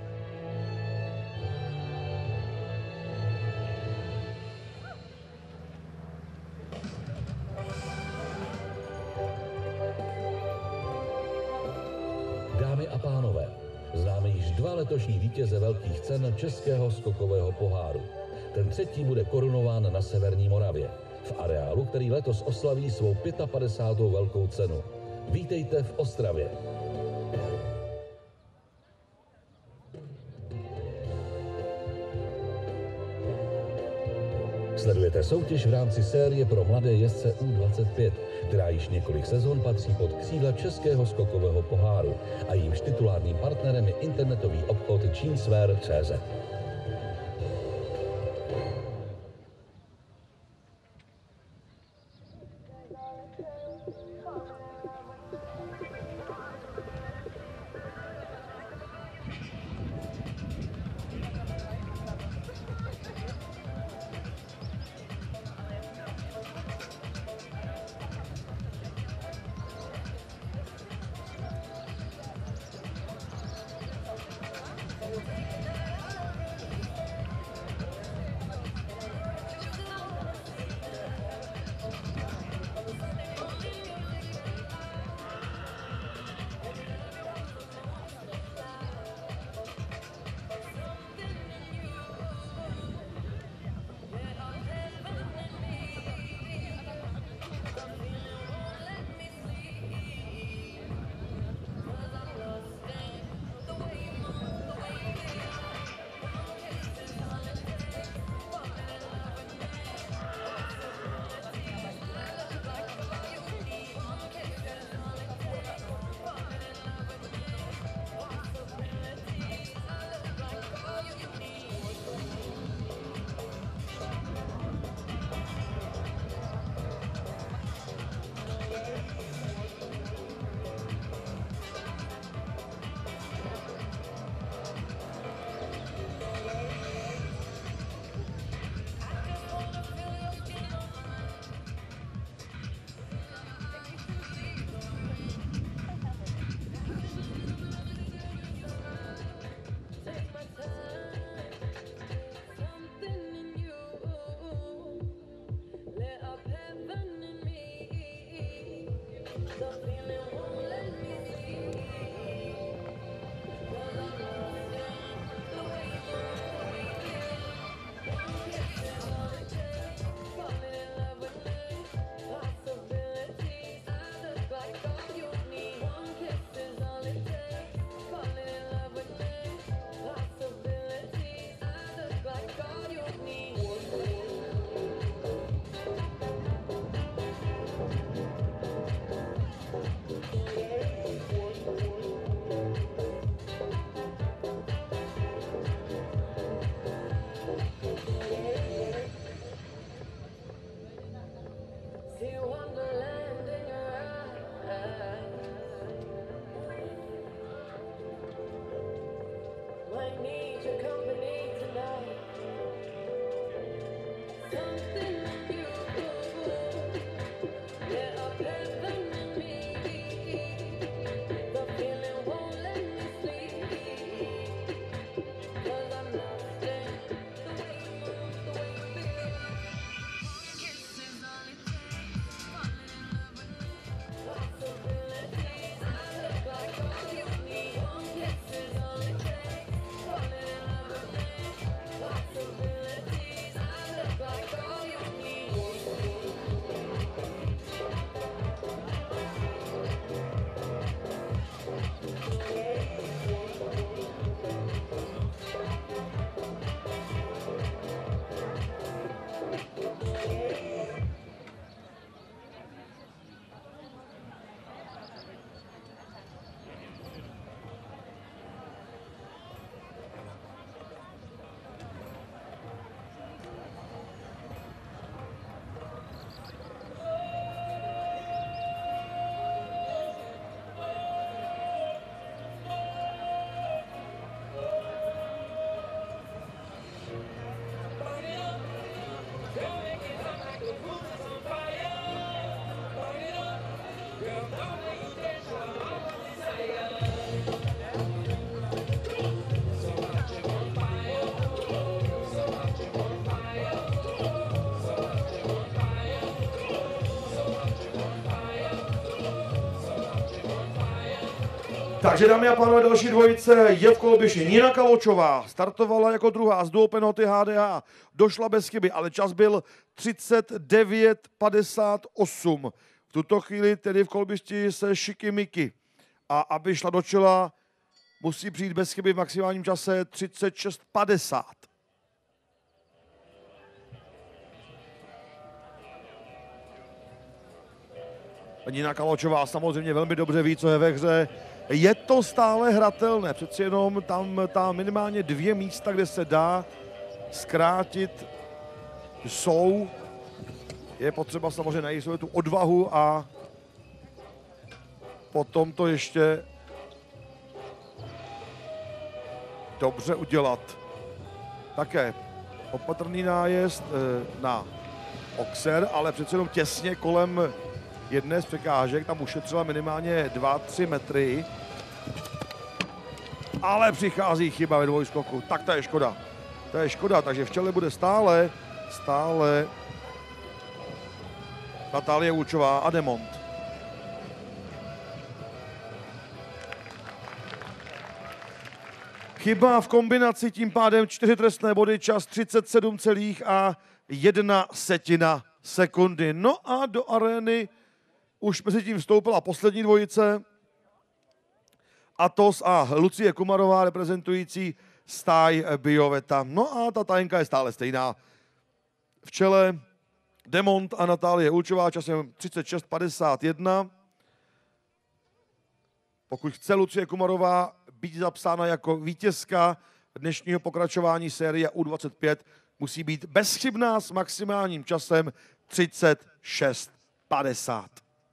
Dámy a pánové, známe již 2 letošní vítěze velkých cen Českého skokového poháru. Ten 3. bude korunován na Severní Moravě, v areálu, který letos oslaví svou 55. velkou cenu. Vítejte v Ostravě. Sledujete soutěž v rámci série pro mladé jezdce U25, která již několik sezon patří pod křídla Českého skokového poháru a jímž titulárním partnerem je internetový obchod Jeanswear.cz. your company tonight. Something in you, yeah, a heaven in me. The feeling won't let me sleep, 'cause I'm lost in the way you move, the way you feel. Kisses all it takes, falling in love with me. Possibilities, I look like all you need. One kiss is all it takes, falling in love with me. Possibilities, I look like all you need. Takže dámy a pánové, další dvojice je v koloběžně. Nina Kaločová startovala jako druhá z duo Penoty HDH. Došla bez chyby, ale čas byl 39,58. V tuto chvíli tedy v koloběžci se Šikimiki. A aby šla do čela, musí přijít bez chyby v maximálním čase 36,50. Nina Kaločová samozřejmě velmi dobře ví, co je ve hře. Je to stále hratelné, přeci jenom tam minimálně 2 místa, kde se dá zkrátit, jsou. Je potřeba samozřejmě najít tu odvahu a potom to ještě dobře udělat. Také opatrný nájezd na Oxer, ale přeci jenom těsně kolem jedné z překážek, tam ušetřila minimálně 2-3 metry. Ale přichází chyba ve dvojskoku, tak to je škoda. To je škoda, takže v čele bude stále Natálie Ulčová a Demont. Chyba v kombinaci, tím pádem 4 trestné body, čas 37,1 sekundy. No a do arény už mezi tím vstoupila poslední dvojice. Atos a Lucie Kumarová reprezentující stáj Bioveta. No a ta tajenka je stále stejná. V čele Demont a Natálie Ulčová časem 36,51. Pokud chce Lucie Kumarová být zapsána jako vítězka dnešního pokračování série U25, musí být bezchybná s maximálním časem 36,50.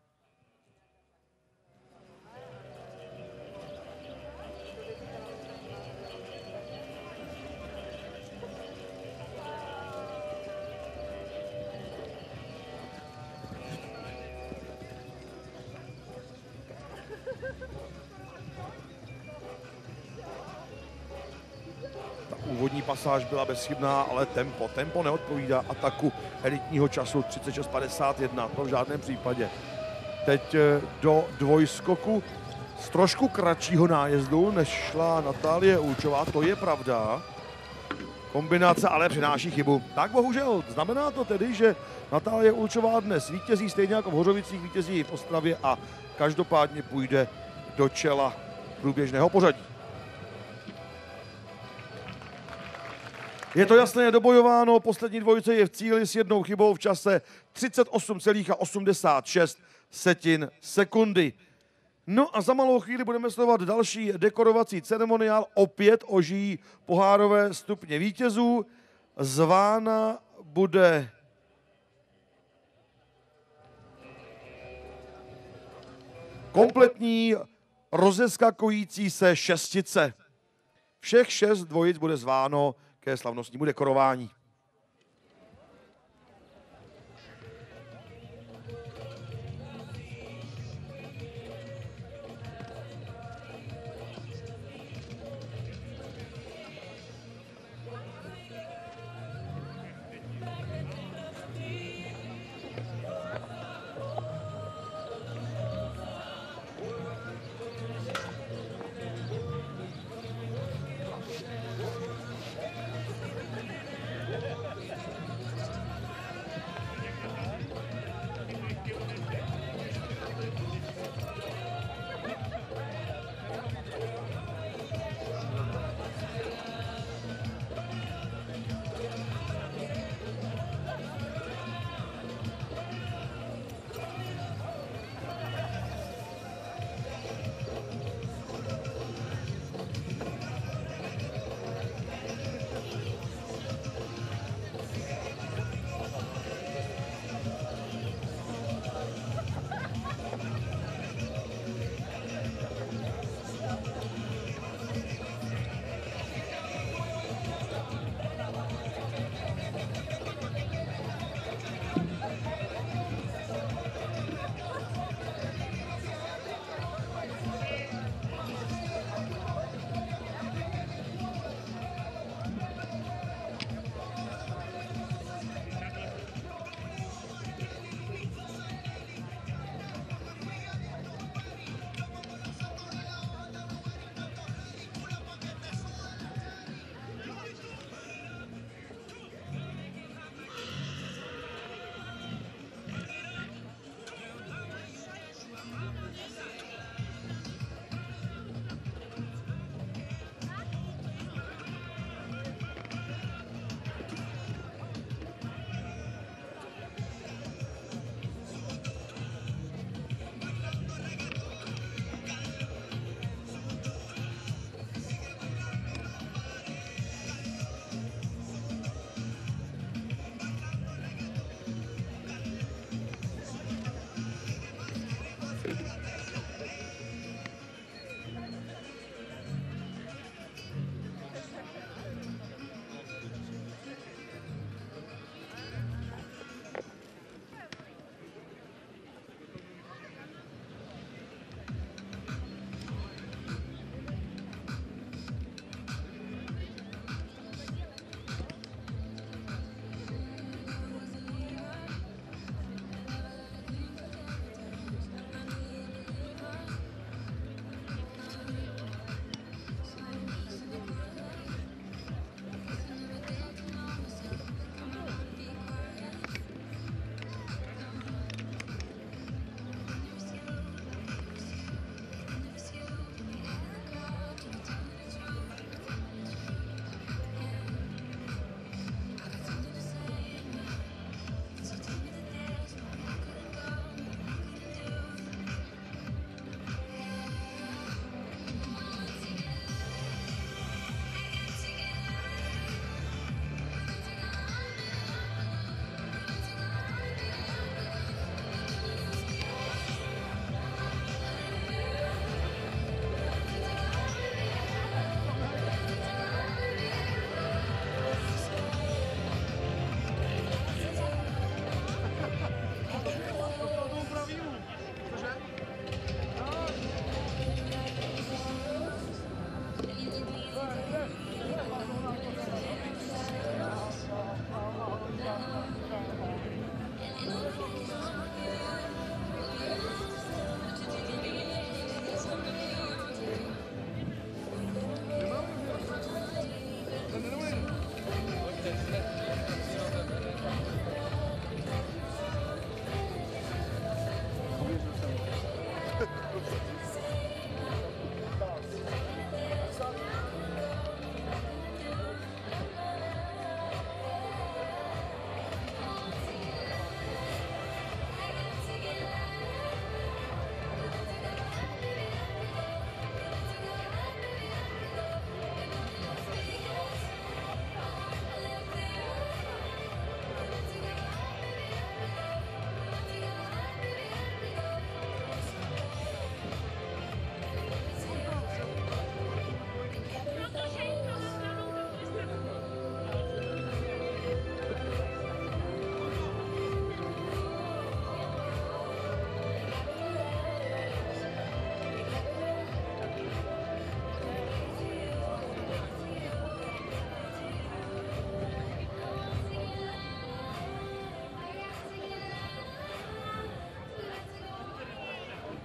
Úvodní pasáž byla bezchybná, ale tempo neodpovídá ataku elitního času 36,51, to v žádném případě. Teď do dvojskoku z trošku kratšího nájezdu, než šla Natálie Ulčová, to je pravda. Kombinace ale přináší chybu. Tak bohužel, znamená to tedy, že Natálie Ulčová dnes vítězí, stejně jako v Hořovicích vítězí v Ostravě a každopádně půjde do čela průběžného pořadí. Je to jasné, dobojováno, poslední dvojice je v cíli s jednou chybou v čase 38,86 sekundy. No a za malou chvíli budeme sledovat další dekorovací ceremoniál, opět ožijí pohárové stupně vítězů. Zvána bude kompletní rozeskakující se šestice. Všech 6 dvojic bude zváno ke slavnostnímu dekorování.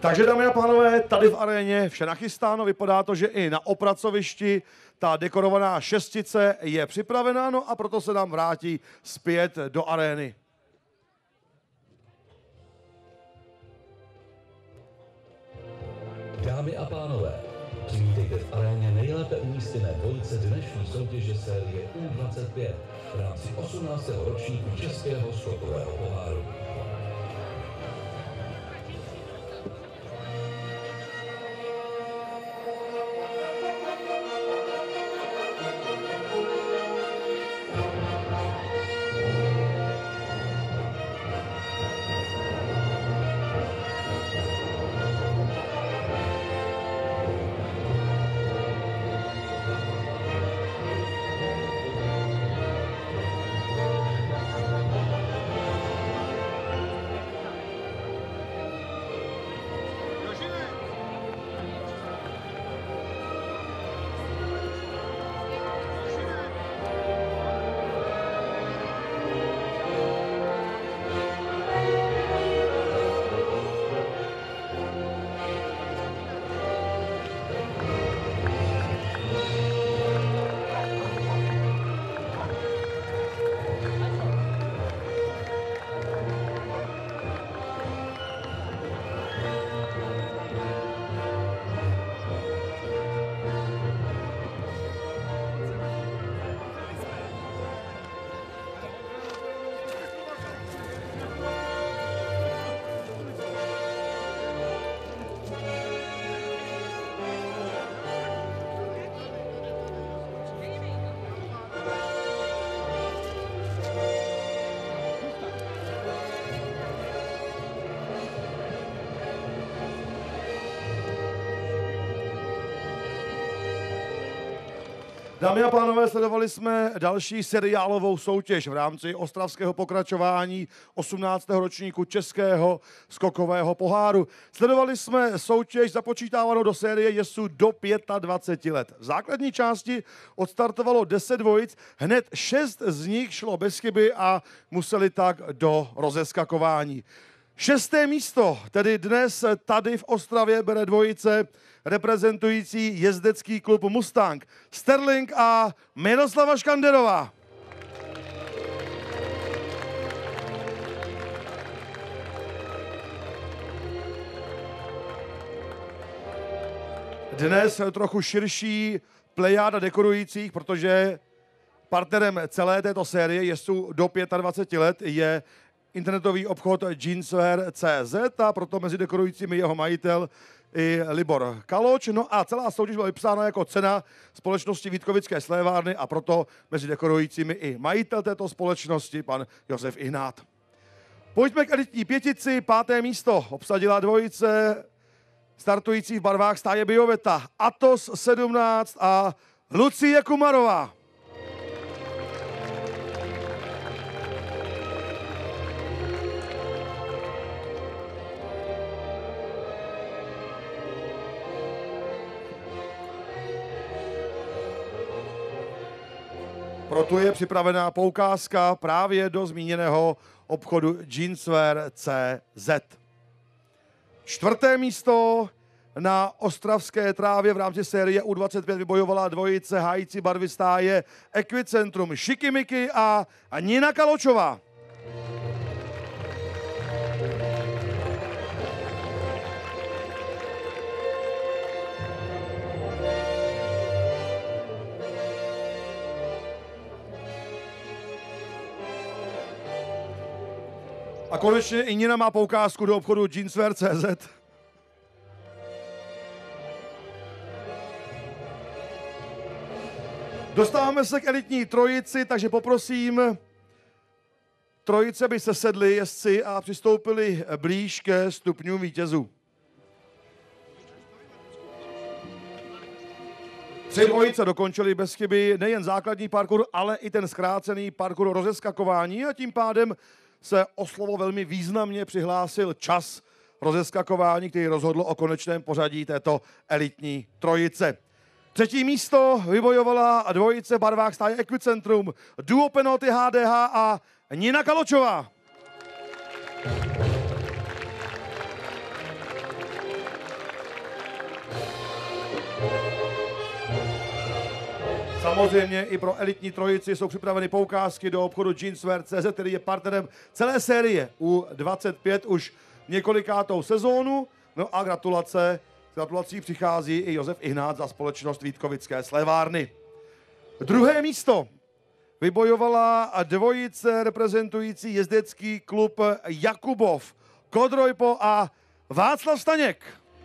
Takže dámy a pánové, tady v aréně vše nachystáno, vypadá to, že i na opracovišti ta dekorovaná šestice je připravená, no a proto se nám vrátí zpět do arény. Dámy a pánové, přivítejte v aréně nejlépe umístěné dvojice dnešní soutěže série U25 v rámci 18. ročníku Českého skokového poháru. Dámy a pánové, sledovali jsme další seriálovou soutěž v rámci ostravského pokračování 18. ročníku Českého skokového poháru. Sledovali jsme soutěž započítávanou do série jezdců do 25 let. V základní části odstartovalo 10 dvojic, hned 6 z nich šlo bez chyby a museli tak do rozeskakování. 6. místo, tedy dnes tady v Ostravě, bere dvojice reprezentující jezdecký klub Mustang, Sterling a Miroslava Škanderová. Dnes trochu širší plejáda dekorujících, protože partnerem celé této série jezdců do 25 let je internetový obchod Jeanswear.cz a proto mezi dekorujícími jeho majitel i Libor Kaloč. No a celá soutěž byla vypsána jako cena společnosti Vítkovické slévárny a proto mezi dekorujícími i majitel této společnosti, pan Josef Ihnát. Pojďme k elitní pětici. 5. místo obsadila dvojice startující v barvách stáje Bioveta Atos 17 a Lucie Kumarová. Proto je připravená poukázka právě do zmíněného obchodu Jeanswear.cz. 4. místo na ostravské trávě v rámci série U25 vybojovala dvojice hájící barvy stáje Equicentrum Šikimiky a Nina Kaločová. A konečně i Nina má poukázku do obchodu Jeanswear.cz. Dostáváme se k elitní trojici, takže poprosím trojice, by se sedli jezdci a přistoupili blíž ke stupňům vítězů. 3 dvojice dokončili bez chyby nejen základní parkour, ale i ten zkrácený parkour rozeskakování a tím pádem se o slovo velmi významně přihlásil čas rozeskakování, který rozhodl o konečném pořadí této elitní trojice. 3. místo vybojovala dvojice v barvách stáje Equicentrum, duo Penoty HDH a Nina Kaločová. Samozřejmě i pro elitní trojici jsou připraveny poukázky do obchodu Jeanswear.cz, který je partnerem celé série U25 už několikátou sezónu. No a gratulací přichází i Josef Ihnác za společnost Vítkovické slévárny. Druhé místo vybojovala dvojice reprezentující jezdecký klub Jakubov, Kodrojpo a Václav Staněk.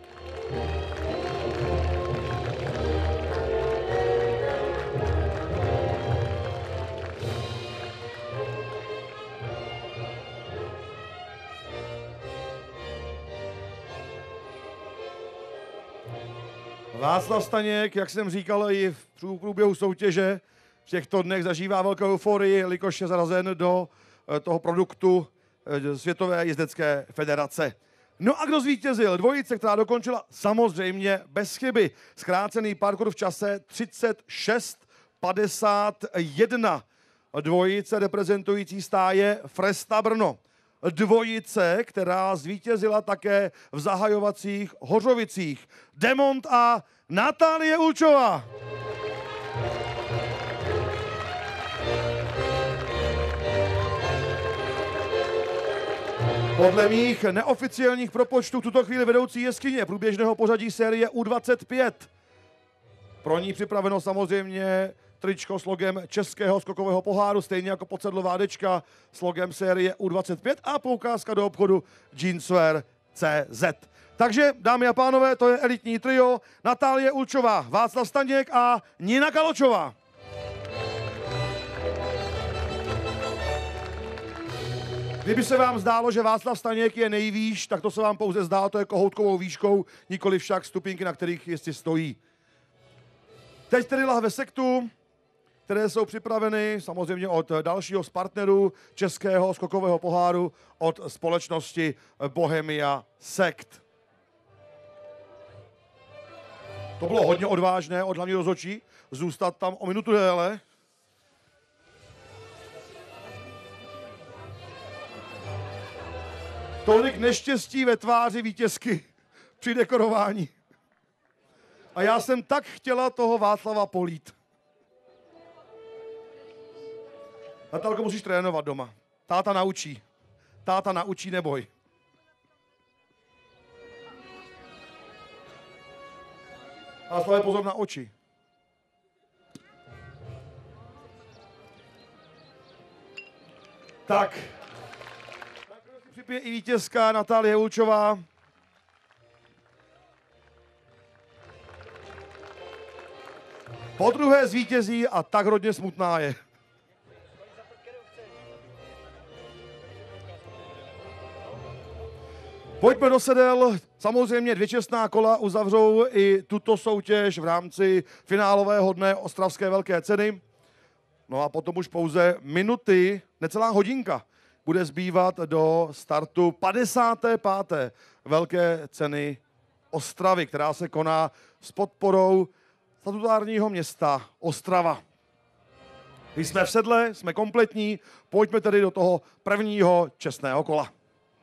Václav Staněk, jak jsem říkal i v průběhu soutěže, v těchto dnech zažívá velkou euforii, jelikož je zařazen do toho produktu Světové jezdecké federace. No a kdo zvítězil? Dvojice, která dokončila samozřejmě bez chyby. Zkrácený parkour v čase 36:51. Dvojice reprezentující stáje Fresta Brno. Dvojice, která zvítězila také v zahajovacích Hořovicích. Demont a Natálie Ulčová. Podle mých neoficiálních propočtů v tuto chvíli vedoucí jeskyně průběžného pořadí série U25. Pro ní připraveno samozřejmě tričko s logem Českého skokového poháru, stejně jako podsedlová dečka s logem série U25 a poukázka do obchodu Jeanswear.cz. Takže, dámy a pánové, to je elitní trio Natálie Ulčová, Václav Staněk a Nina Kaločová. Kdyby se vám zdálo, že Václav Staněk je nejvýš, tak to se vám pouze zdá, to je kohoutkovou výškou, nikoli však stupínky, na kterých jezdci stojí. Teď tedy lahve sektů, které jsou připraveny samozřejmě od dalšího z partnerů Českého skokového poháru, od společnosti Bohemia Sekt. To bylo hodně odvážné od hlavního rozhodčí, zůstat tam o minutu déle. Tolik neštěstí ve tváři vítězky při dekorování. A já jsem tak chtěla toho Václava polít. Natálko, musíš trénovat doma. Táta naučí. Táta naučí, neboj. Václave, pozor na oči. Tak. Připije i vítězka Natálie Ulčová. Podruhé zvítězí a tak hodně smutná je. Pojďme do sedel. Samozřejmě 2 čestná kola uzavřou i tuto soutěž v rámci finálového dne Ostravské velké ceny. No a potom už pouze minuty, necelá hodinka, bude zbývat do startu 55. velké ceny Ostravy, která se koná s podporou statutárního města Ostrava. Když jsme v sedle, jsme kompletní, pojďme tedy do toho prvního čestného kola.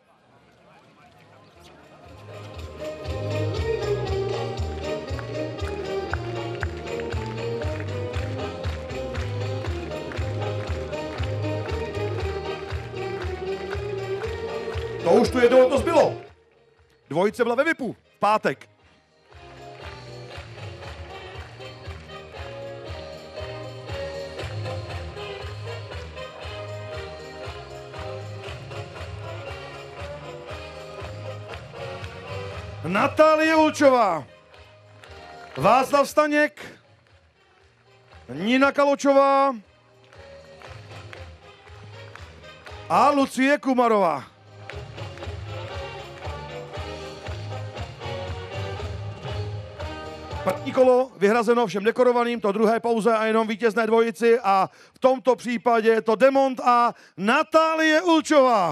To už tu jednou to zbylo. Dvojice byla ve VIPu v pátek. Natálie Ulčová, Václav Staněk, Nina Kaločová a Lucie Kumarová. První kolo vyhrazeno všem dekorovaným, to druhé pouze a jenom vítězné dvojici a v tomto případě je to Demont a Natálie Ulčová.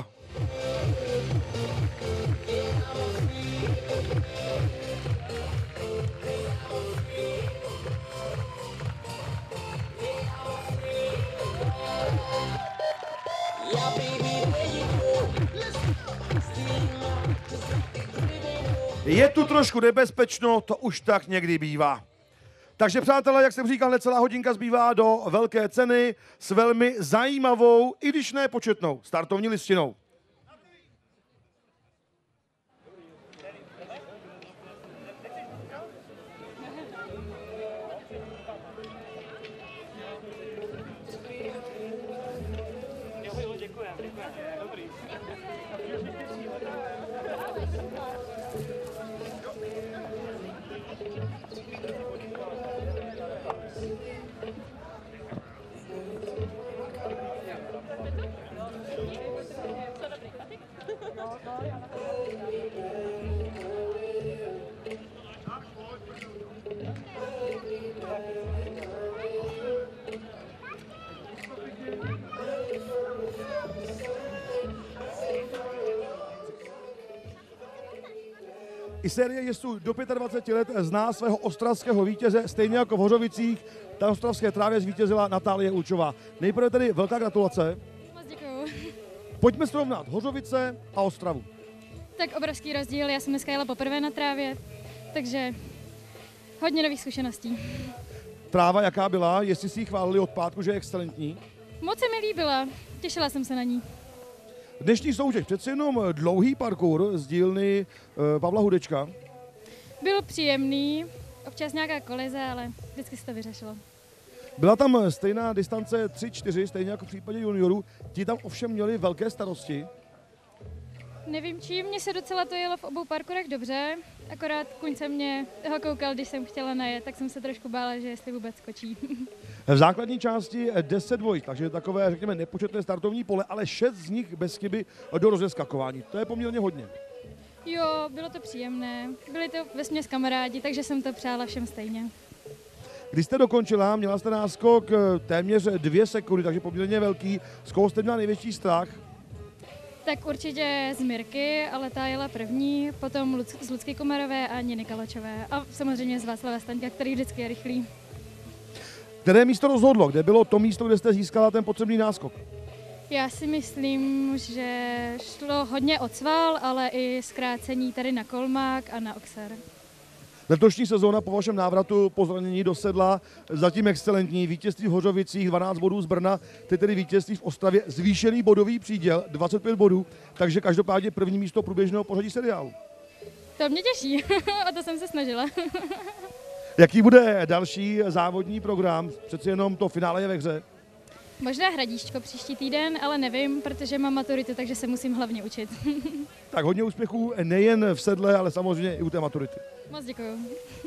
Je tu trošku nebezpečno, to už tak někdy bývá. Takže přátelé, jak jsem říkal, necelá hodinka zbývá do velké ceny s velmi zajímavou, i když ne početnou, startovní listinou. I série jezdců do 25 let zná svého ostravského vítěze, stejně jako v Hořovicích. Na ostravské trávě zvítězila Natálie Ulčová. Nejprve tedy velká gratulace. Moc děkuju. Pojďme srovnat Hořovice a Ostravu. Tak obrovský rozdíl, já jsem dneska jela poprvé na trávě, takže hodně nových zkušeností. Tráva jaká byla, jestli si ji chválili od pátku, že je excelentní? Moc se mi líbila, těšila jsem se na ní. Dnešní soutěž přeci jenom dlouhý parkour z dílny Pavla Hudečka. Byl příjemný, občas nějaká kolize, ale vždycky se to vyřešilo. Byla tam stejná distance 3-4, stejně jako v případě juniorů. Ti tam ovšem měli velké starosti. Nevím čím, mně se docela to jelo v obou parkourech dobře, akorát kuň se mě ho koukal, když jsem chtěla najet, tak jsem se trošku bála, že jestli vůbec skočí. V základní části 10 dvojk, takže takové, řekněme, nepočetné startovní pole, ale 6 z nich bez chyby do rozeskakování. To je poměrně hodně. Jo, bylo to příjemné. Byli to vesměs kamarádi, takže jsem to přála všem stejně. Když jste dokončila, měla jste náskok téměř 2 sekundy, takže poměrně velký. Z koho jste měla největší strach? Tak určitě z Mirky, ale ta jela první, potom z Lucky Komarové a Niny Kalačové. A samozřejmě z Václava Staňka, který vždycky je rychlý. Které místo rozhodlo? Kde bylo to místo, kde jste získala ten potřebný náskok? Já si myslím, že šlo hodně o cval, ale i zkrácení tady na kolmák a na oxer. Letošní sezóna po vašem návratu po zranění do sedla zatím excelentní. Vítězství v Hořovicích, 12 bodů z Brna, teď tedy vítězství v Ostravě, zvýšený bodový příděl, 25 bodů, takže každopádně první místo průběžného pořadí seriálu. To mě těší, o to jsem se snažila. Jaký bude další závodní program? Přeci jenom to finále je ve hře. Možná Hradíčko příští týden, ale nevím, protože mám maturitu, takže se musím hlavně učit. Tak hodně úspěchů nejen v sedle, ale samozřejmě i u té maturity. Moc děkuju.